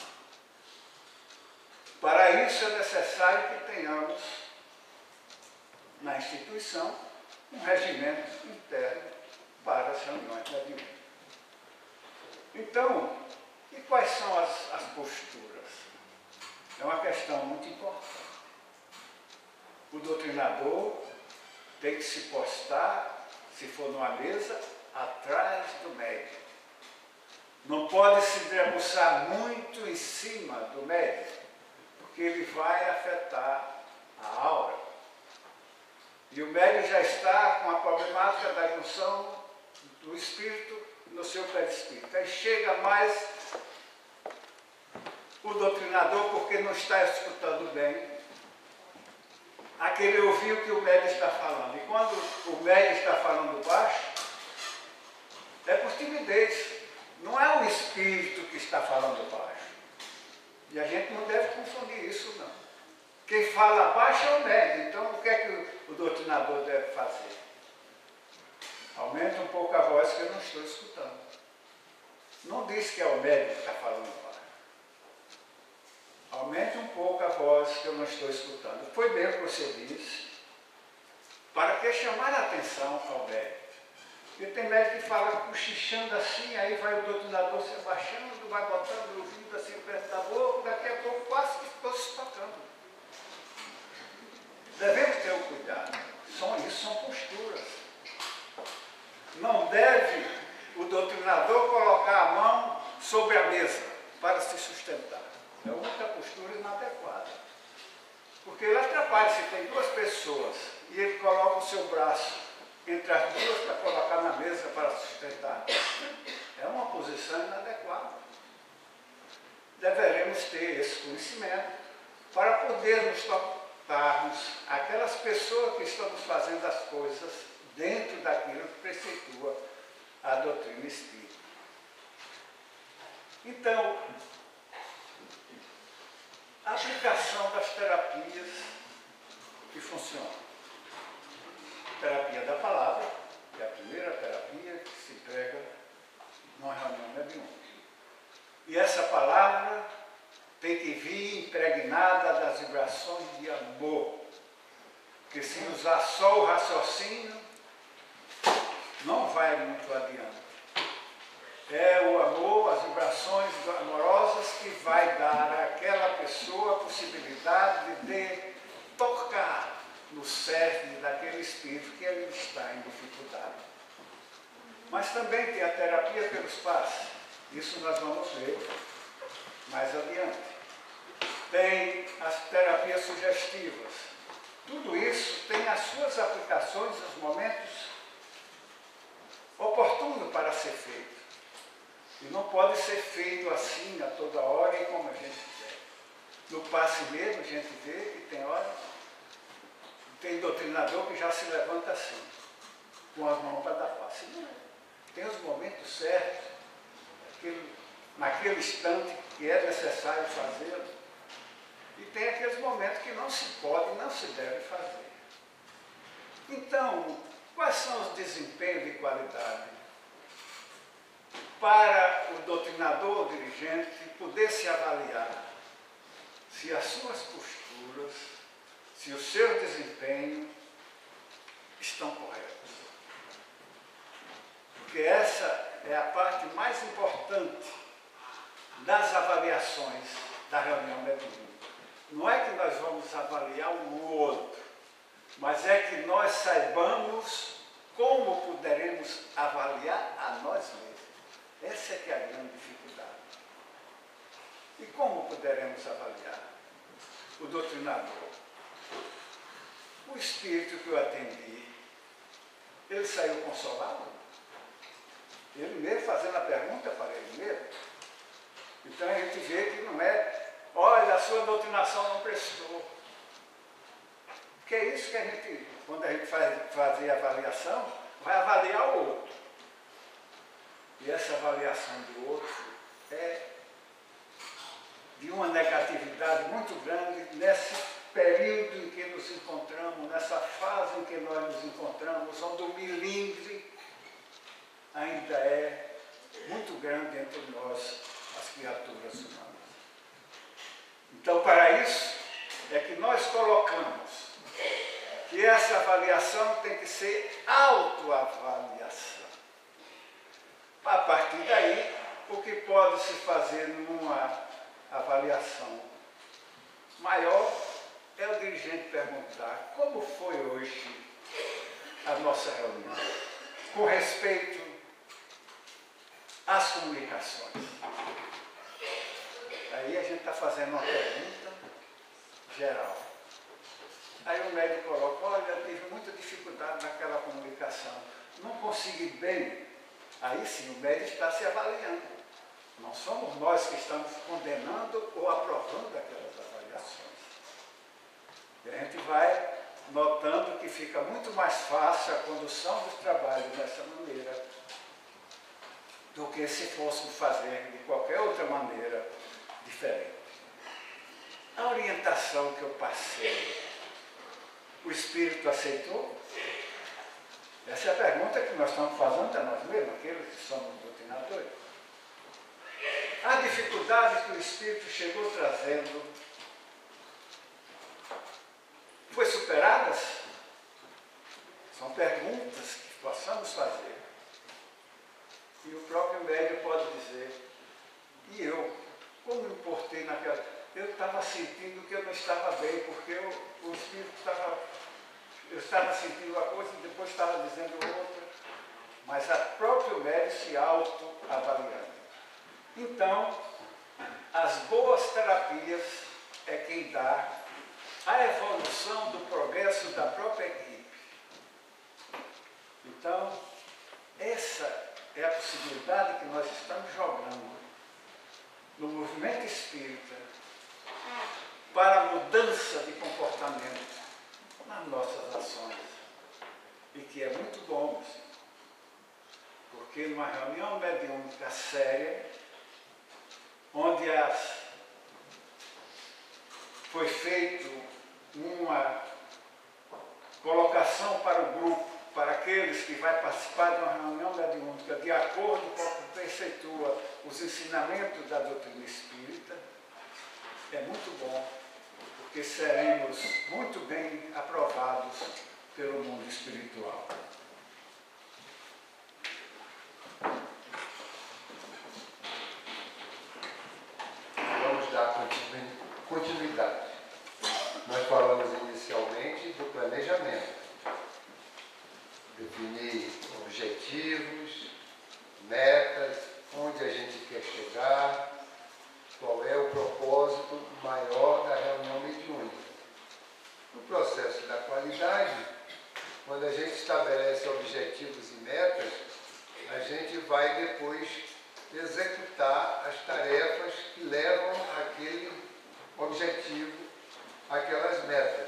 Para isso é necessário que tenhamos na instituição um regimento interno para as reuniões mediúnicas. Então, e quais são as posturas? É uma questão muito importante. O doutrinador tem que se postar, se for numa mesa, atrás do médium. Não pode se debruçar muito em cima do médium, porque ele vai afetar a aura. E o médium já está com a problemática da junção do espírito no seu perispírito. Aí chega mais o doutrinador, porque não está escutando bem, a querer ouvir o que o médium está falando. E quando o médium está falando baixo, é por timidez. Não é o espírito que está falando baixo. E a gente não deve confundir isso, não. Quem fala baixo é o médium. Então, o que é que o doutrinador deve fazer? Aumenta um pouco a voz que eu não estou escutando. Não diz que é o médium que está falando baixo. Aumente um pouco a voz que eu não estou escutando. Foi bem o que você disse. Para que chamar a atenção ao médium? Porque tem médico que fala cochichando assim, aí vai o doutrinador se abaixando, vai botando o ouvido assim perto da boca, daqui a pouco quase que ficou se tocando. Devemos ter o cuidado. Isso são posturas. Não deve o doutrinador colocar a mão sobre a mesa para se sustentar. É outra postura inadequada. Porque ele atrapalha se tem duas pessoas e ele coloca o seu braço entre as duas para colocar na mesa para sustentar. É uma posição inadequada. Deveremos ter esse conhecimento para podermos tocarmos aquelas pessoas que estamos fazendo as coisas dentro daquilo que preceitua a doutrina espírita. Então, a aplicação das terapias que funcionam. Terapia da palavra, que é a primeira terapia que se emprega numa reunião mediúnica. E essa palavra tem que vir impregnada das vibrações de amor. Porque se usar só o raciocínio, não vai muito adiante. É o amor, as vibrações amorosas que vai dar àquela pessoa a possibilidade de tocar no cerne daquele espírito que ele está em dificuldade. Mas também tem a terapia pelos passos. Isso nós vamos ver mais adiante. Tem as terapias sugestivas. Tudo isso tem as suas aplicações nos momentos oportunos para ser feito. E não pode ser feito assim a toda hora e como a gente quer. No passe mesmo a gente vê que tem hora, tem doutrinador que já se levanta assim, com as mãos para dar passe. Não. Tem os momentos certos, naquele instante que é necessário fazê-lo. E tem aqueles momentos que não se pode e não se deve fazer. Então, quais são os desempenhos de qualidade? Para o doutrinador ou dirigente poder se avaliar se as suas posturas, se o seu desempenho estão corretos. Porque essa é a parte mais importante das avaliações da reunião mediúnica. Não é que nós vamos avaliar o outro, mas é que nós saibamos como poderemos avaliar a nós mesmos. Essa é que é a grande dificuldade. E como poderemos avaliar? O doutrinador. O espírito que eu atendi, ele saiu consolado? Ele mesmo fazendo a pergunta para ele mesmo. Então a gente vê que não é, olha, a sua doutrinação não prestou. Porque é isso que a gente, quando a gente fazer a avaliação, vai avaliar o outro. E essa avaliação do outro é de uma negatividade muito grande nesse período em que nos encontramos, nessa fase em que nós nos encontramos, onde o milindre ainda é muito grande entre nós, as criaturas humanas. Então, para isso, é que nós colocamos que essa avaliação tem que ser autoavaliação. A partir daí, o que pode se fazer numa avaliação maior é o dirigente perguntar como foi hoje a nossa reunião, com respeito às comunicações. Aí a gente está fazendo uma pergunta geral. Aí o médico coloca, olha, eu tive muita dificuldade naquela comunicação, não consegui bem. Aí sim, o médico está se avaliando. Não somos nós que estamos condenando ou aprovando aquelas avaliações. E a gente vai notando que fica muito mais fácil a condução dos trabalhos dessa maneira, do que se fosse fazer de qualquer outra maneira diferente. A orientação que eu passei, o Espírito aceitou? Essa é a pergunta que nós estamos fazendo a nós mesmos, aqueles que somos doutrinadores. As dificuldades que o Espírito chegou trazendo foi superadas? São perguntas que possamos fazer. E o próprio médium pode dizer, e eu, como me portei naquela... Eu estava sentindo que eu não estava bem, porque o Espírito estava... Eu estava sentindo uma coisa e depois estava dizendo outra. Mas a próprio médium se autoavaliando. Então, as boas terapias é quem dá a evolução do progresso da própria equipe. Então, essa é a possibilidade que nós estamos jogando no movimento espírita para a mudança de comportamento nas nossas ações. E que é muito bom, porque numa reunião mediúnica séria, onde foi feito uma colocação para o grupo, para aqueles que vão participar de uma reunião mediúnica, de acordo com o que preceitua os ensinamentos da doutrina espírita, é muito bom, porque seremos muito bem aprovados pelo mundo espiritual. Vamos dar continuidade. Nós falamos inicialmente do planejamento. Definir objetivos, metas, onde a gente quer chegar, qual é o propósito maior da reunião mediúnica. No processo da qualidade, quando a gente estabelece objetivos e metas, a gente vai depois executar as tarefas que levam àquele objetivo, àquelas metas.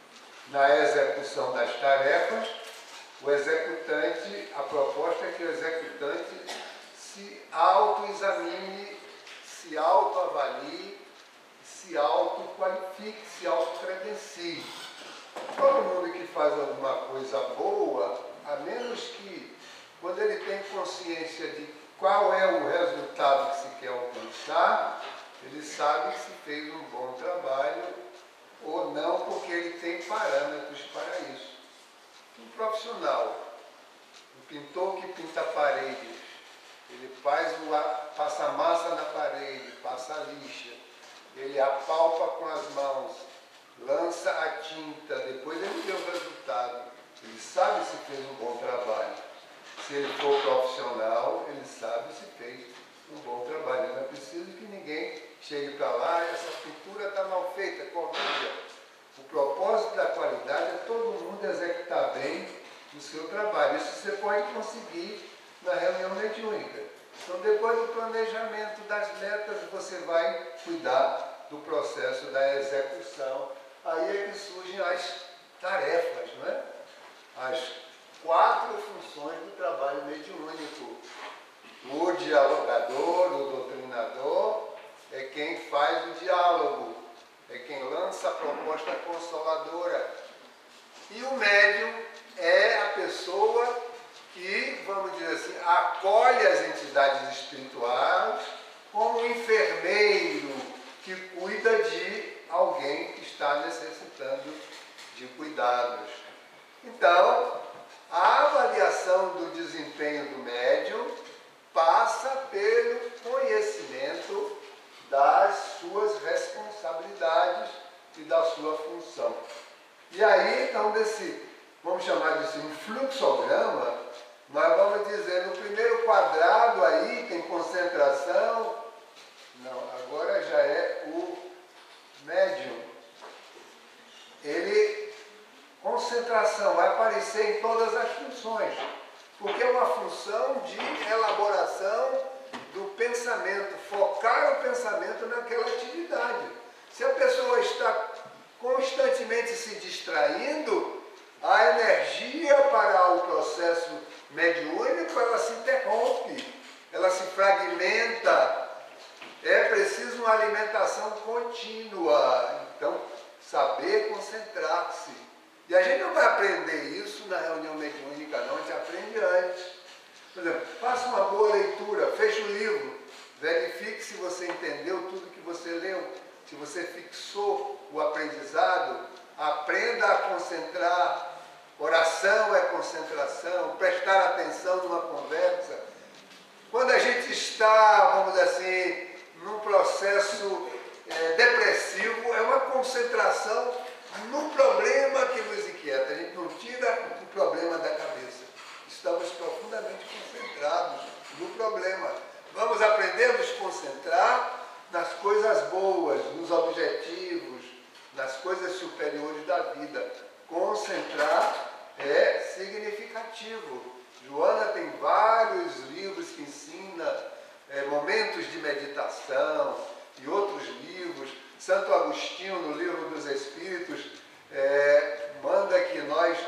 Na execução das tarefas, o executante, a proposta é que o executante se autoexamine, se autoavalie, se autoqualifique, se autocredencie. Todo mundo que faz alguma coisa boa, a menos que, quando ele tem consciência de qual é o resultado que se quer alcançar, ele sabe se fez um bom trabalho ou não, porque ele tem parâmetros para isso. Um profissional, um pintor que pinta paredes, ele passa massa na parede, passa lixa, ele apalpa com as mãos, lança a tinta, depois ele vê o resultado. Ele sabe se fez um bom trabalho. Se ele for profissional, ele sabe se fez um bom trabalho. Não é preciso que ninguém chegue para lá, essa pintura está mal feita, corrija. O propósito da qualidade é todo mundo executar bem o seu trabalho. Isso você pode conseguir na reunião mediúnica. Então, depois do planejamento das metas, você vai cuidar do processo da execução. Aí é que surgem as tarefas, não é? As 4 funções do trabalho mediúnico. O dialogador, o doutrinador, é quem faz o diálogo, é quem lança a proposta consoladora. E o médium é a pessoa que, vamos dizer assim, acolhe as entidades espirituais como um enfermeiro que cuida de alguém que está necessitando de cuidados. Então, a avaliação do desempenho do médium passa pelo conhecimento das suas responsabilidades e da sua função. E aí, então, vamos chamar disso um fluxograma, nós vamos dizer, no primeiro quadrado aí tem concentração, não, agora já é o médium. Concentração vai aparecer em todas as funções, porque é uma função de elaboração do pensamento, focar o pensamento naquela atividade. Se a pessoa está constantemente se distraindo, a energia para o processo mediúnico ela se interrompe. ela se fragmenta. É preciso uma alimentação contínua. Então, saber concentrar-se. E a gente não vai aprender isso na reunião mediúnica, não, a gente aprende antes. Por exemplo, faça uma boa leitura, feche o livro, verifique se você entendeu tudo que você leu, se você fixou o aprendizado, aprenda a concentrar. Oração é concentração, prestar atenção numa conversa. Quando a gente está, vamos dizer assim, num processo depressivo, é uma concentração no problema que nos inquieta. A gente não tira o problema da cabeça. Estamos profundamente concentrados no problema. Vamos aprender a nos concentrar nas coisas boas, nos objetivos, nas coisas superiores da vida. Concentrar é significativo. Joana tem vários livros que ensina momentos de meditação e outros livros. Santo Agostinho, no Livro dos Espíritos, manda que nós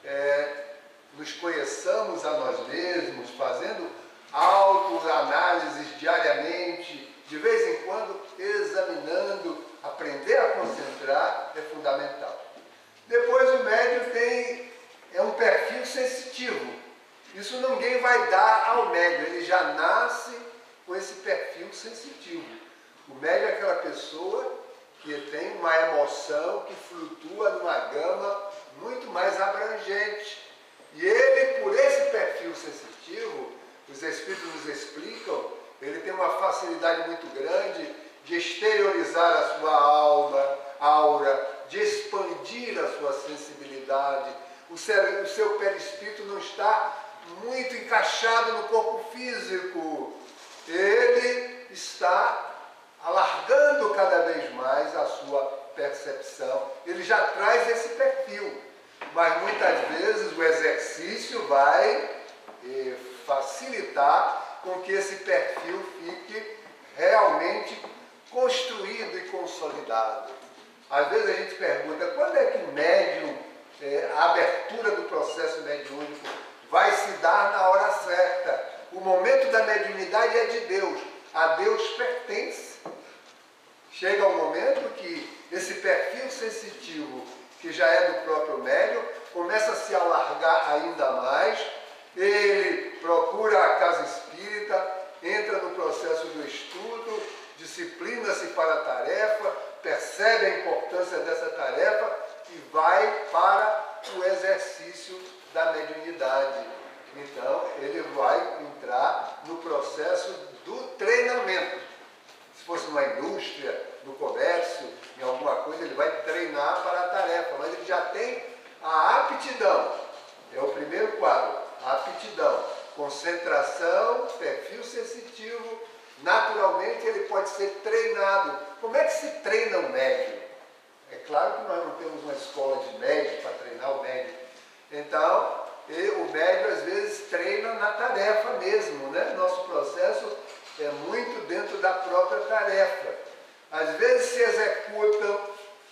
nos conheçamos a nós mesmos, fazendo autoanálises diariamente, de vez em quando examinando. Aprender a concentrar é fundamental. Depois o médium é um perfil sensitivo. Isso ninguém vai dar ao médium, ele já nasce com esse perfil sensitivo. O médium é aquela pessoa que tem uma emoção que flutua numa gama muito mais abrangente. E ele, por esse perfil sensitivo, os Espíritos nos explicam, ele tem uma facilidade muito grande de exteriorizar a sua aura, de expandir a sua sensibilidade. O seu perispírito não está muito encaixado no corpo físico. Ele está alargando cada vez mais a sua percepção. Ele já traz esse perfil, mas muitas vezes o exercício vai facilitar com que esse perfil fique realmente construído e consolidado. Às vezes a gente pergunta, quando é que o médium, a abertura do processo mediúnico vai se dar na hora certa? O momento da mediunidade é de Deus, a Deus pertence. Chega um momento que esse perfil sensitivo, que já é do próprio médium, começa a se alargar ainda mais. Ele procura a casa espírita, entra no processo do estudo, disciplina-se para a tarefa, percebe a importância dessa tarefa e vai para o exercício da mediunidade. Então, ele vai entrar no processo do treinamento. Se fosse numa indústria, no comércio, em alguma coisa, ele vai treinar para a tarefa, mas ele já tem a aptidão. É o primeiro quadro, a aptidão. Concentração, perfil sensitivo. Naturalmente, ele pode ser treinado. Como é que se treina o médium? É claro que nós não temos uma escola de médium para treinar o médium. Então, o médium às vezes treina na tarefa mesmo, né? Nosso processo é muito dentro da própria tarefa. Às vezes se executam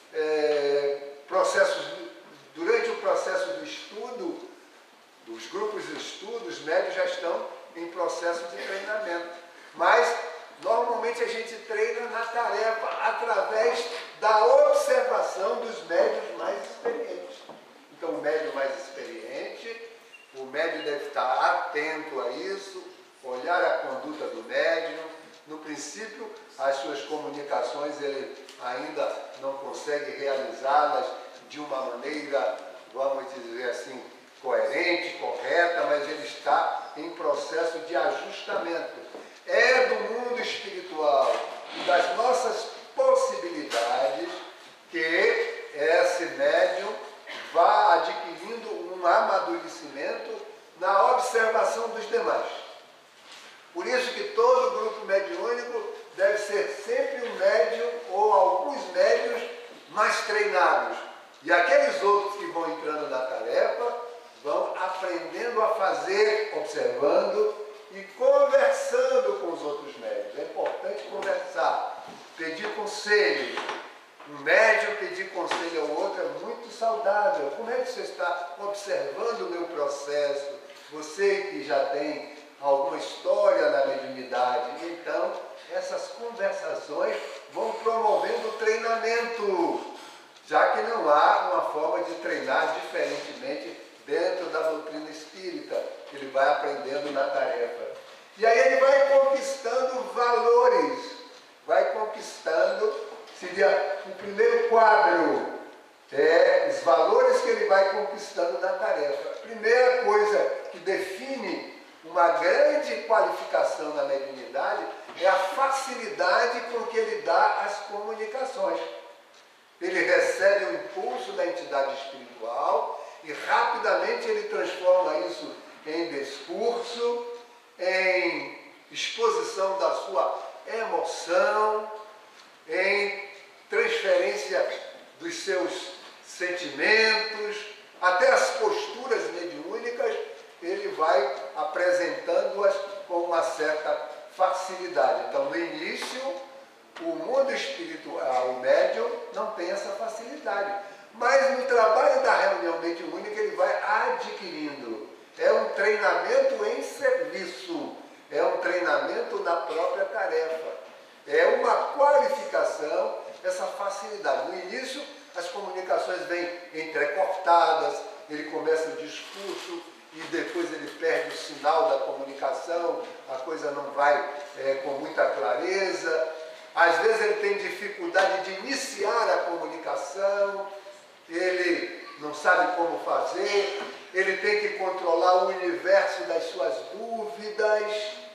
processos, durante o processo do estudo, os grupos de estudo, os médios já estão em processo de treinamento. Mas, normalmente a gente treina na tarefa através da observação dos médios mais experientes. Então, o médium mais experiente, o médium deve estar atento a isso, olhar a conduta do médium. No princípio, as suas comunicações ele ainda não consegue realizá-las de uma maneira, vamos dizer assim, coerente, correta, mas ele está em processo de ajustamento. É do mundo espiritual e das nossas possibilidades que esse médium vá adquirindo um amadurecimento na observação dos demais. Por isso que todo grupo mediúnico deve ser sempre um médium ou alguns médiuns mais treinados. E aqueles outros que vão entrando na tarefa vão aprendendo a fazer, observando e conversando com os outros médiuns. É importante conversar, pedir conselhos. Um médium pedir conselho ao outro é muito saudável. Como é que você está observando o meu processo? Você que já tem alguma história na mediunidade. Então, essas conversações vão promovendo o treinamento, já que não há uma forma de treinar diferentemente dentro da doutrina espírita. Ele vai aprendendo na tarefa. E aí ele vai conquistando valores, vai conquistando, seria o primeiro quadro, os valores que ele vai conquistando na tarefa. A primeira coisa que define uma grande qualificação na mediunidade é a facilidade com que ele dá as comunicações. Ele recebe o impulso da entidade espiritual e rapidamente ele transforma isso em discurso, em exposição da sua emoção, em transferência dos seus sentimentos, até as posturas mediúnicas, ele vai apresentando-as com uma certa facilidade. Então, no início, o mundo espiritual, o médium, não tem essa facilidade. Mas no trabalho da reunião mediúnica, ele vai adquirindo. É um treinamento em serviço, é um treinamento na própria tarefa. É uma qualificação, essa facilidade. No início, as comunicações vêm entrecortadas, ele começa o discurso e depois ele perde o sinal da comunicação, a coisa não vai com muita clareza. Às vezes ele tem dificuldade de iniciar a comunicação, ele não sabe como fazer, ele tem que controlar o universo das suas dúvidas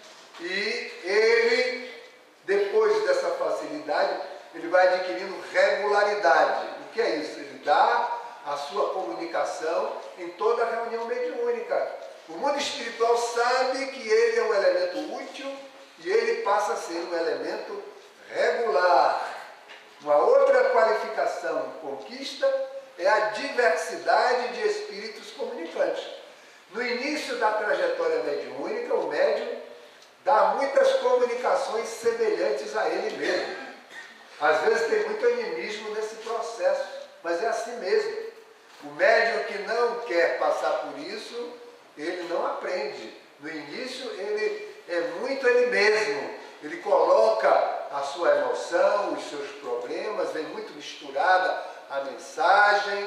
e ele, depois dessa facilidade, ele vai adquirindo regularidade. O que é isso? Ele dá a sua comunicação em toda a reunião mediúnica. O mundo espiritual sabe que ele é um elemento útil e ele passa a ser um elemento regular. Uma outra qualificação, conquista, é a diversidade de espíritos comunicantes. No início da trajetória mediúnica, o médium dá muitas comunicações semelhantes a ele mesmo. Às vezes tem muito animismo nesse processo, mas é assim mesmo. O médium que não quer passar por isso, ele não aprende. No início, ele é muito ele mesmo. Ele coloca a sua emoção, os seus problemas, vem muito misturada a mensagem.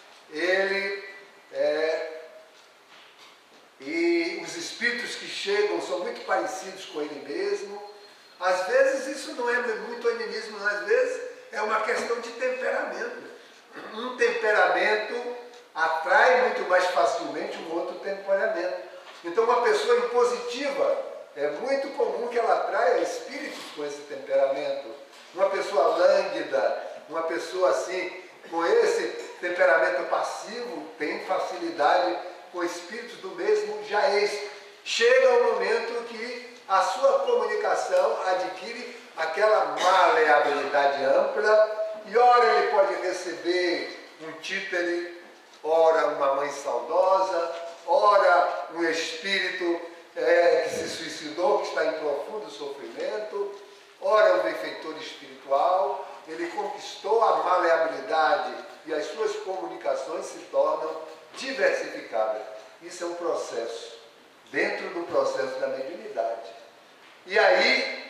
E os espíritos que chegam são muito parecidos com ele mesmo. Às vezes isso não é muito animismo, às vezes é uma questão de temperamento. Um temperamento atrai muito mais facilmente um outro temperamento. Então uma pessoa impositiva, é muito comum que ela atraia espíritos com esse temperamento. Uma pessoa lânguida, uma pessoa assim, com esse temperamento passivo, tem facilidade com espíritos do mesmo jaez. Chega um momento que a sua comunicação adquire aquela maleabilidade ampla e ora ele pode receber um títere, ora uma mãe saudosa, ora um espírito que se suicidou, que está em profundo sofrimento, ora um benfeitor espiritual. Ele conquistou a maleabilidade e as suas comunicações se tornam diversificadas. Isso é um processo, dentro do processo da mediunidade. E aí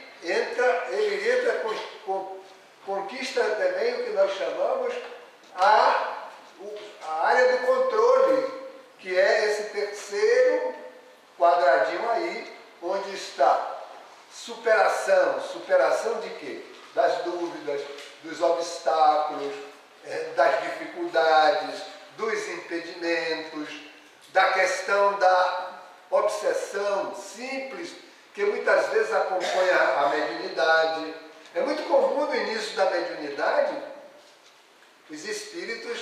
conquista também o que nós chamamos a área do controle, que é esse terceiro quadradinho aí, onde está superação de quê? Das dúvidas, dos obstáculos, das dificuldades, dos impedimentos, da questão da obsessão simples, que muitas vezes acompanha a mediunidade. É muito comum no início da mediunidade, os espíritos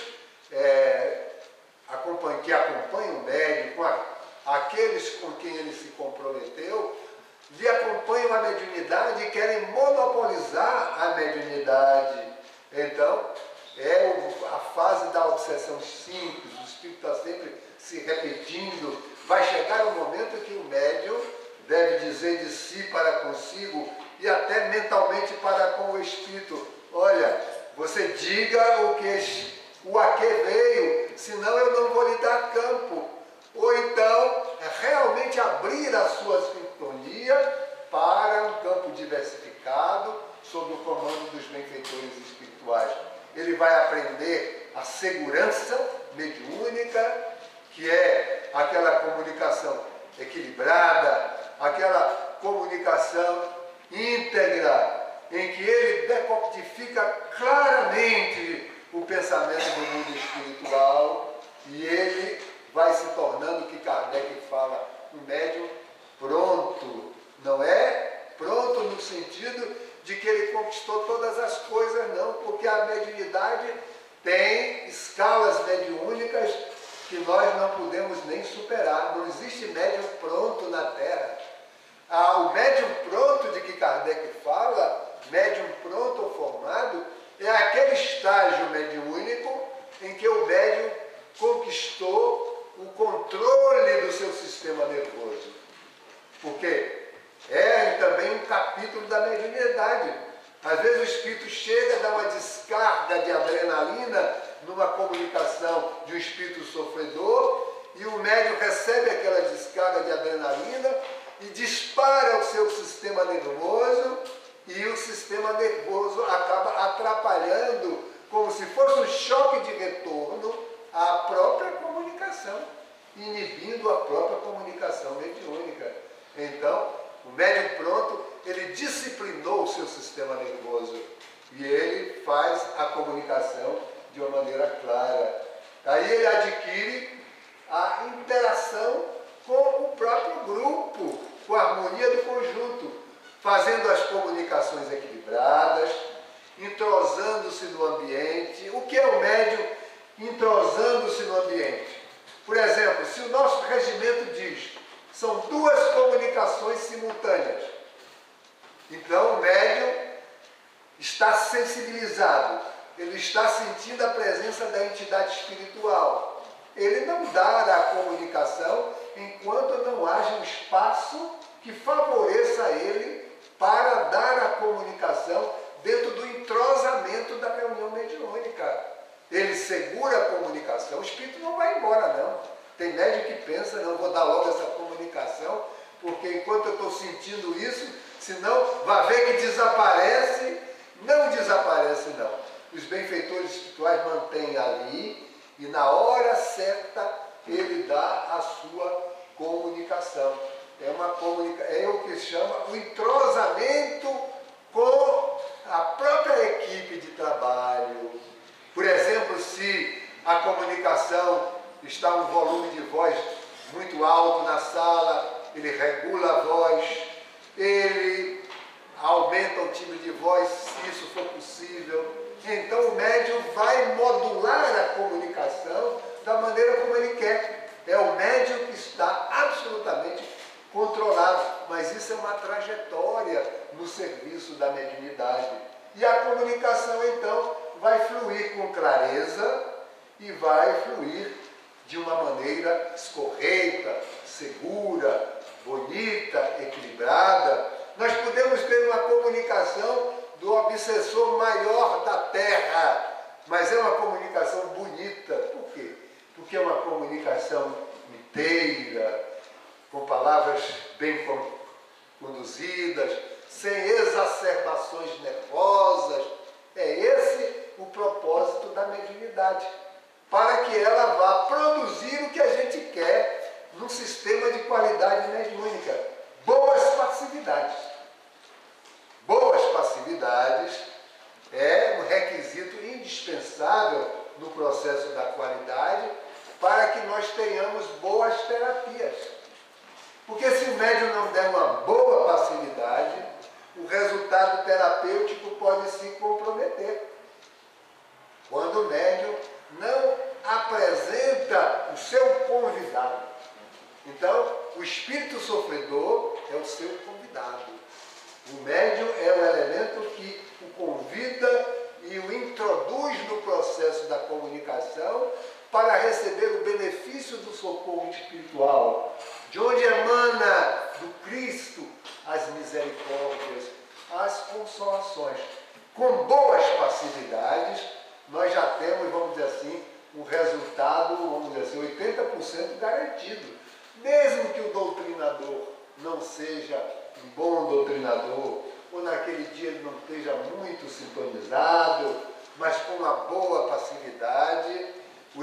que acompanham o médium, aqueles com quem ele se comprometeu, lhe acompanham a mediunidade e querem monopolizar a mediunidade. Então, a fase da obsessão simples, o espírito está sempre se repetindo. Vai chegar um momento que o médium deve dizer de si para consigo e até mentalmente para com o espírito: olha, você diga o a que veio, senão eu não vou lhe dar campo. Ou então, realmente abrir as suas segurança mediúnica, que é aquela comunicação equilibrada, aquela comunicação íntegra, em que ele decodifica claramente o pensamento do mundo espiritual e ele vai se tornando o que Kardec fala, um médium pronto. Não é pronto no sentido de que ele conquistou todas as coisas, não, porque a mediunidade tem escalas mediúnicas que nós não podemos nem superar. Não existe médium pronto na Terra. O médium pronto de que Kardec fala, médium pronto ou formado, é aquele estágio mediúnico em que o médium conquistou o controle do seu sistema nervoso. Porque é também um capítulo da mediunidade. Às vezes o espírito chega a dar uma descarga de adrenalina numa comunicação de um espírito sofredor e o médium recebe aquela descarga de adrenalina e dispara o seu sistema nervoso e o sistema nervoso acaba atrapalhando, como se fosse um choque de retorno, a própria comunicação, inibindo a própria comunicação mediúnica. Então, o médium pronto, ele disciplinou o seu sistema nervoso e ele faz a comunicação de uma maneira clara. Aí ele adquire a interação com o próprio grupo, com a harmonia do conjunto, fazendo as comunicações equilibradas, entrosando-se no ambiente. O que é o médium entrosando-se no ambiente? Por exemplo, se o nosso regimento diz são duas comunicações simultâneas, então o médium está sensibilizado, ele está sentindo a presença da entidade espiritual. Ele não dá a comunicação enquanto não haja um espaço que favoreça ele para dar a comunicação dentro do entrosamento da reunião mediúnica. Ele segura a comunicação, o espírito não vai embora não. Tem médium que pensa, não vou dar logo essa comunicação, porque enquanto eu estou sentindo isso, senão vai ver que desaparece. Não desaparece não. Os benfeitores espirituais mantêm ali e na hora certa ele dá a sua comunicação. É o que se chama o entrosamento com a própria equipe de trabalho. Por exemplo, se a comunicação está um volume de voz muito alto na sala, ele regula a voz, ele aumenta o timbre de voz, se isso for possível. Então o médium vai modular a comunicação da maneira como ele quer. É o médium que está absolutamente controlado, mas isso é uma trajetória no serviço da mediunidade. E a comunicação então vai fluir com clareza e vai fluir de uma maneira escorreita, segura, bonita, equilibrada. Nós podemos ter uma comunicação do obsessor maior da Terra, mas é uma comunicação bonita. Por quê? Porque é uma comunicação inteira, com palavras bem conduzidas, sem exacerbações nervosas. É esse o propósito da mediunidade, para que ela vá produzir o que a gente quer num sistema de qualidade mediúnica. Boas passividades. Boas passividades é um requisito indispensável no processo da qualidade para que nós tenhamos boas terapias. Porque se o médium não der uma boa passividade, o resultado terapêutico pode se comprometer. Quando o médium não apresenta o seu convidado. Então, o espírito sofredor é o seu convidado. O médium é o elemento que o convida e o introduz no processo da comunicação para receber o benefício do socorro espiritual, de onde emana do Cristo as misericórdias, as consolações. Com boas passividades, nós já temos, vamos dizer assim, um resultado, vamos dizer assim, 80% garantido. Mesmo que o doutrinador não seja um bom doutrinador, ou naquele dia ele não esteja muito sintonizado, mas com uma boa passividade,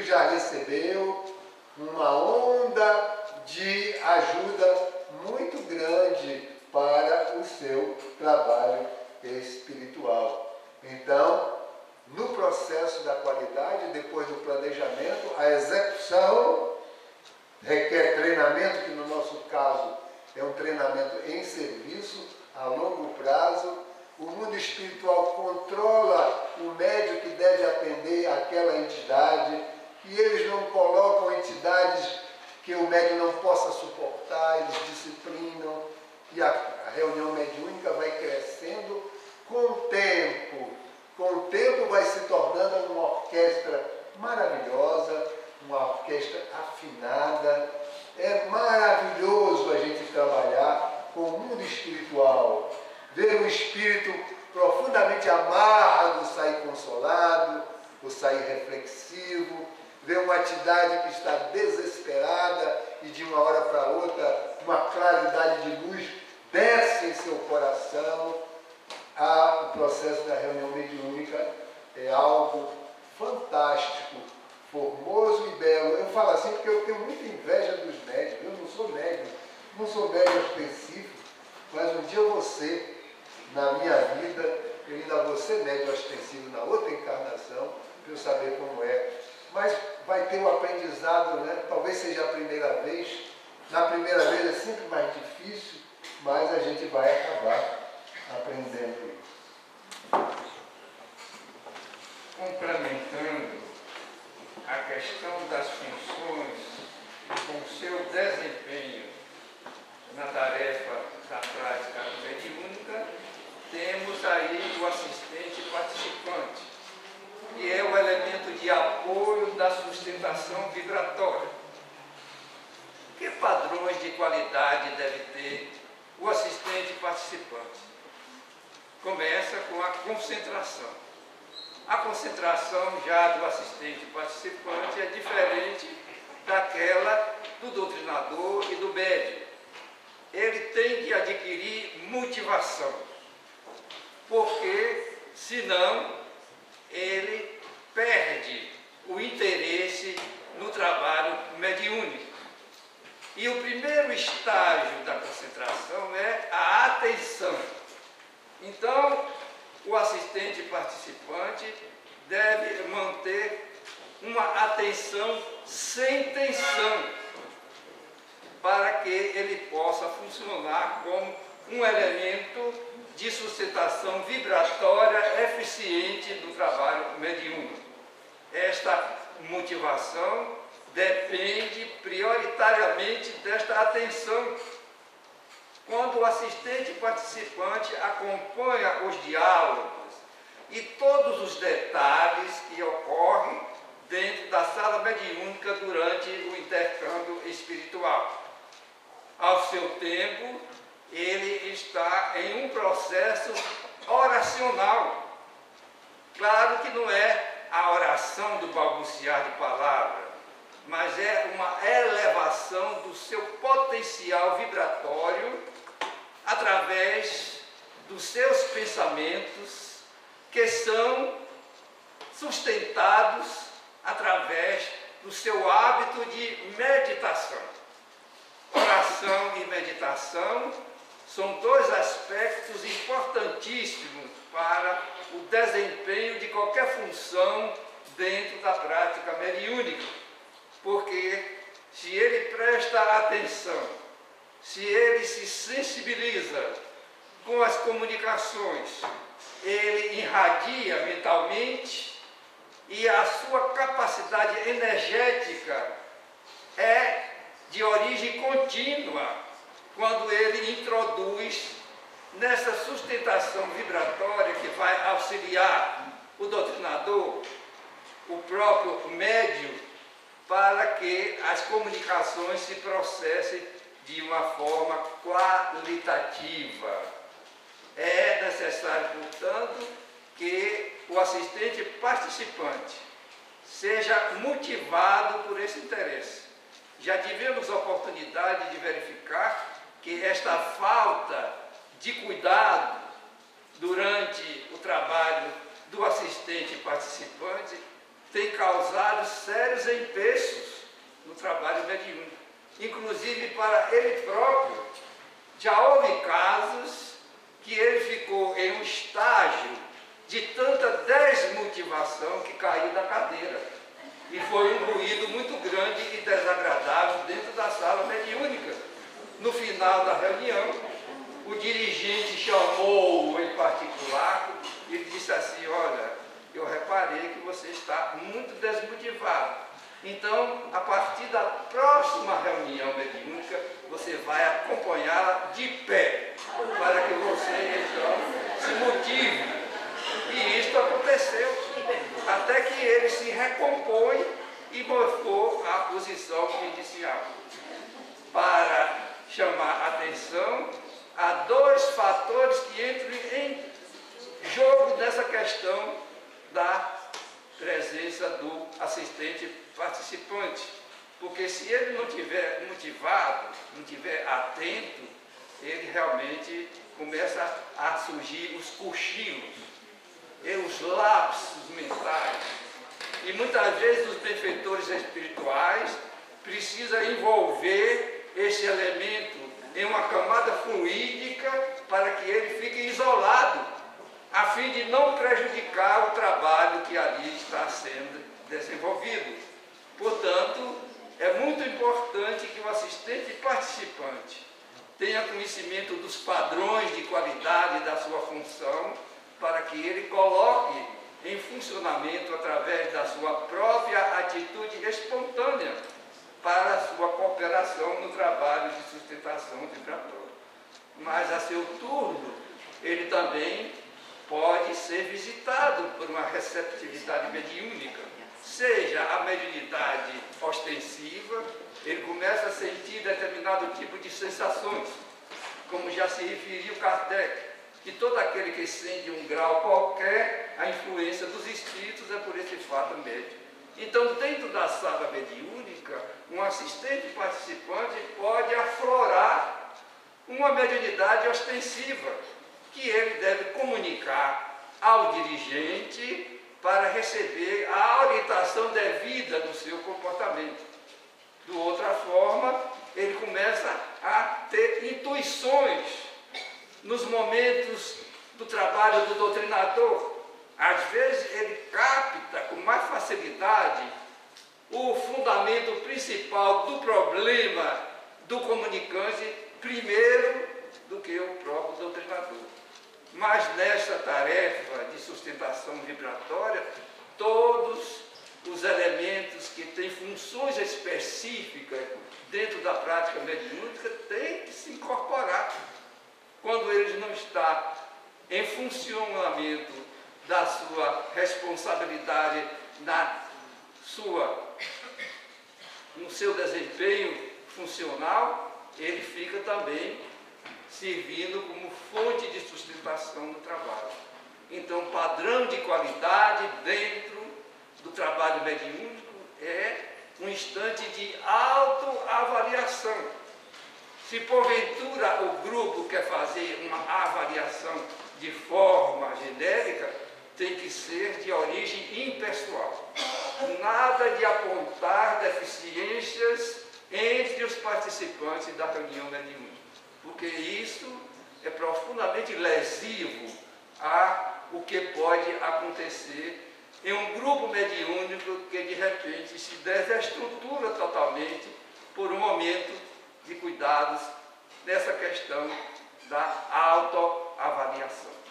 já recebeu uma onda de ajuda muito grande para o seu trabalho espiritual. Então, no processo da qualidade, depois do planejamento, a execução requer treinamento, que no nosso caso é um treinamento em serviço a longo prazo. O mundo espiritual controla o médium que deve atender aquela entidade, e eles não colocam entidades que o médium não possa suportar, eles disciplinam, e a reunião mediúnica vai crescendo com o tempo. Com o tempo vai se tornando uma orquestra maravilhosa, uma orquestra afinada. É maravilhoso a gente trabalhar com o mundo espiritual, ver um espírito profundamente amarrado sair consolado, ou sair reflexivo, ver uma entidade que está desesperada e de uma hora para outra uma claridade de luz desce em seu coração. O processo da reunião mediúnica é algo fantástico, formoso e belo. Eu falo assim porque eu tenho muita inveja dos médiuns. Eu não sou médium, não sou médium ostensivo, mas um dia eu vou ser, na minha vida, eu ainda vou ser médium ostensivo na outra encarnação, para eu saber como é. Mas vai ter um aprendizado, né? Talvez seja a primeira vez. Na primeira vez é sempre mais difícil, mas a gente vai acabar aprendendo isso. Complementando a questão das funções com o seu desempenho na tarefa da prática mediúnica, temos aí o assistente participante, que é o elemento de apoio da sustentação vibratória. Que padrões de qualidade deve ter o assistente participante? Começa com a concentração. A concentração já do assistente participante é diferente daquela do doutrinador e do médium. Ele tem que adquirir motivação, porque senão ele perde o interesse no trabalho mediúnico. E o primeiro estágio da concentração é a atenção. Então, o assistente participante deve manter uma atenção sem tensão, para que ele possa funcionar como um elemento de sustentação vibratória eficiente do trabalho mediúnico. Esta motivação depende prioritariamente desta atenção. Quando o assistente participante acompanha os diálogos e todos os detalhes que ocorrem dentro da sala mediúnica durante o intercâmbio espiritual. Ao seu tempo, ele está em um processo oracional. Claro que não é a oração do balbuciar de palavras, mas é uma elevação do seu potencial vibratório através dos seus pensamentos, que são sustentados através do seu hábito de meditação. Oração e meditação são dois aspectos importantíssimos para o desempenho de qualquer função dentro da prática mediúnica, porque se ele presta atenção, se ele se sensibiliza com as comunicações, ele irradia mentalmente e a sua capacidade energética é de origem contínua quando ele introduz nessa sustentação vibratória que vai auxiliar o doutrinador, o próprio médium, para que as comunicações se processem de uma forma qualitativa. É necessário, portanto, que o assistente participante seja motivado por esse interesse. Já tivemos a oportunidade de verificar que esta falta de cuidado durante o trabalho do assistente participante tem causado sérios empeços no trabalho mediúnico. Inclusive para ele próprio, já houve casos que ele ficou em um estágio de tanta desmotivação que caiu da cadeira. E foi um ruído muito grande e desagradável dentro da sala mediúnica. No final da reunião, o dirigente chamou-o em particular e ele disse assim: olha, eu reparei que você está muito desmotivado. Então, a partir da próxima reunião mediúnica, você vai acompanhá-la de pé, para que você, então, se motive. E isto aconteceu, até que ele se recompõe e mostrou a posição inicial. Para chamar a atenção a dois fatores que entram em jogo nessa questão da presença do assistente participante. Porque se ele não estiver motivado, não estiver atento, ele realmente começa a surgir os cochilos, os lapsos mentais. E muitas vezes os benfeitores espirituais precisam envolver esse elemento em uma camada fluídica para que ele fique isolado, a fim de não prejudicar o trabalho que ali está sendo desenvolvido. Portanto, é muito importante que o assistente participante tenha conhecimento dos padrões de qualidade da sua função, para que ele coloque em funcionamento, através da sua própria atitude espontânea, para a sua cooperação no trabalho de sustentação vibratória. Mas, a seu turno, ele também pode ser visitado por uma receptividade mediúnica, seja a mediunidade ostensiva, ele começa a sentir determinado tipo de sensações, como já se referiu Kardec, que todo aquele que sente um grau qualquer, a influência dos espíritos é por esse fato médio. Então, dentro da sala mediúnica, um assistente participante pode aflorar uma mediunidade ostensiva, que ele deve comunicar ao dirigente para receber a orientação devida do seu comportamento. De outra forma, ele começa a ter intuições nos momentos do trabalho do doutrinador. Às vezes ele capta com mais facilidade o fundamento principal do problema do comunicante primeiro do que o próprio doutrinador. Mas nessa tarefa de sustentação vibratória, todos os elementos que têm funções específicas dentro da prática mediúnica têm que se incorporar. Quando ele não está em funcionamento da sua responsabilidade no seu desempenho funcional, ele fica também servindo como fonte de sustentação do trabalho. Então, padrão de qualidade dentro do trabalho mediúnico é um instante de autoavaliação. Se porventura o grupo quer fazer uma avaliação de forma genérica, tem que ser de origem impessoal. Nada de apontar deficiências entre os participantes da reunião mediúnica, porque isso é profundamente lesivo o que pode acontecer em um grupo mediúnico que de repente se desestrutura totalmente por um momento de cuidados nessa questão da autoavaliação.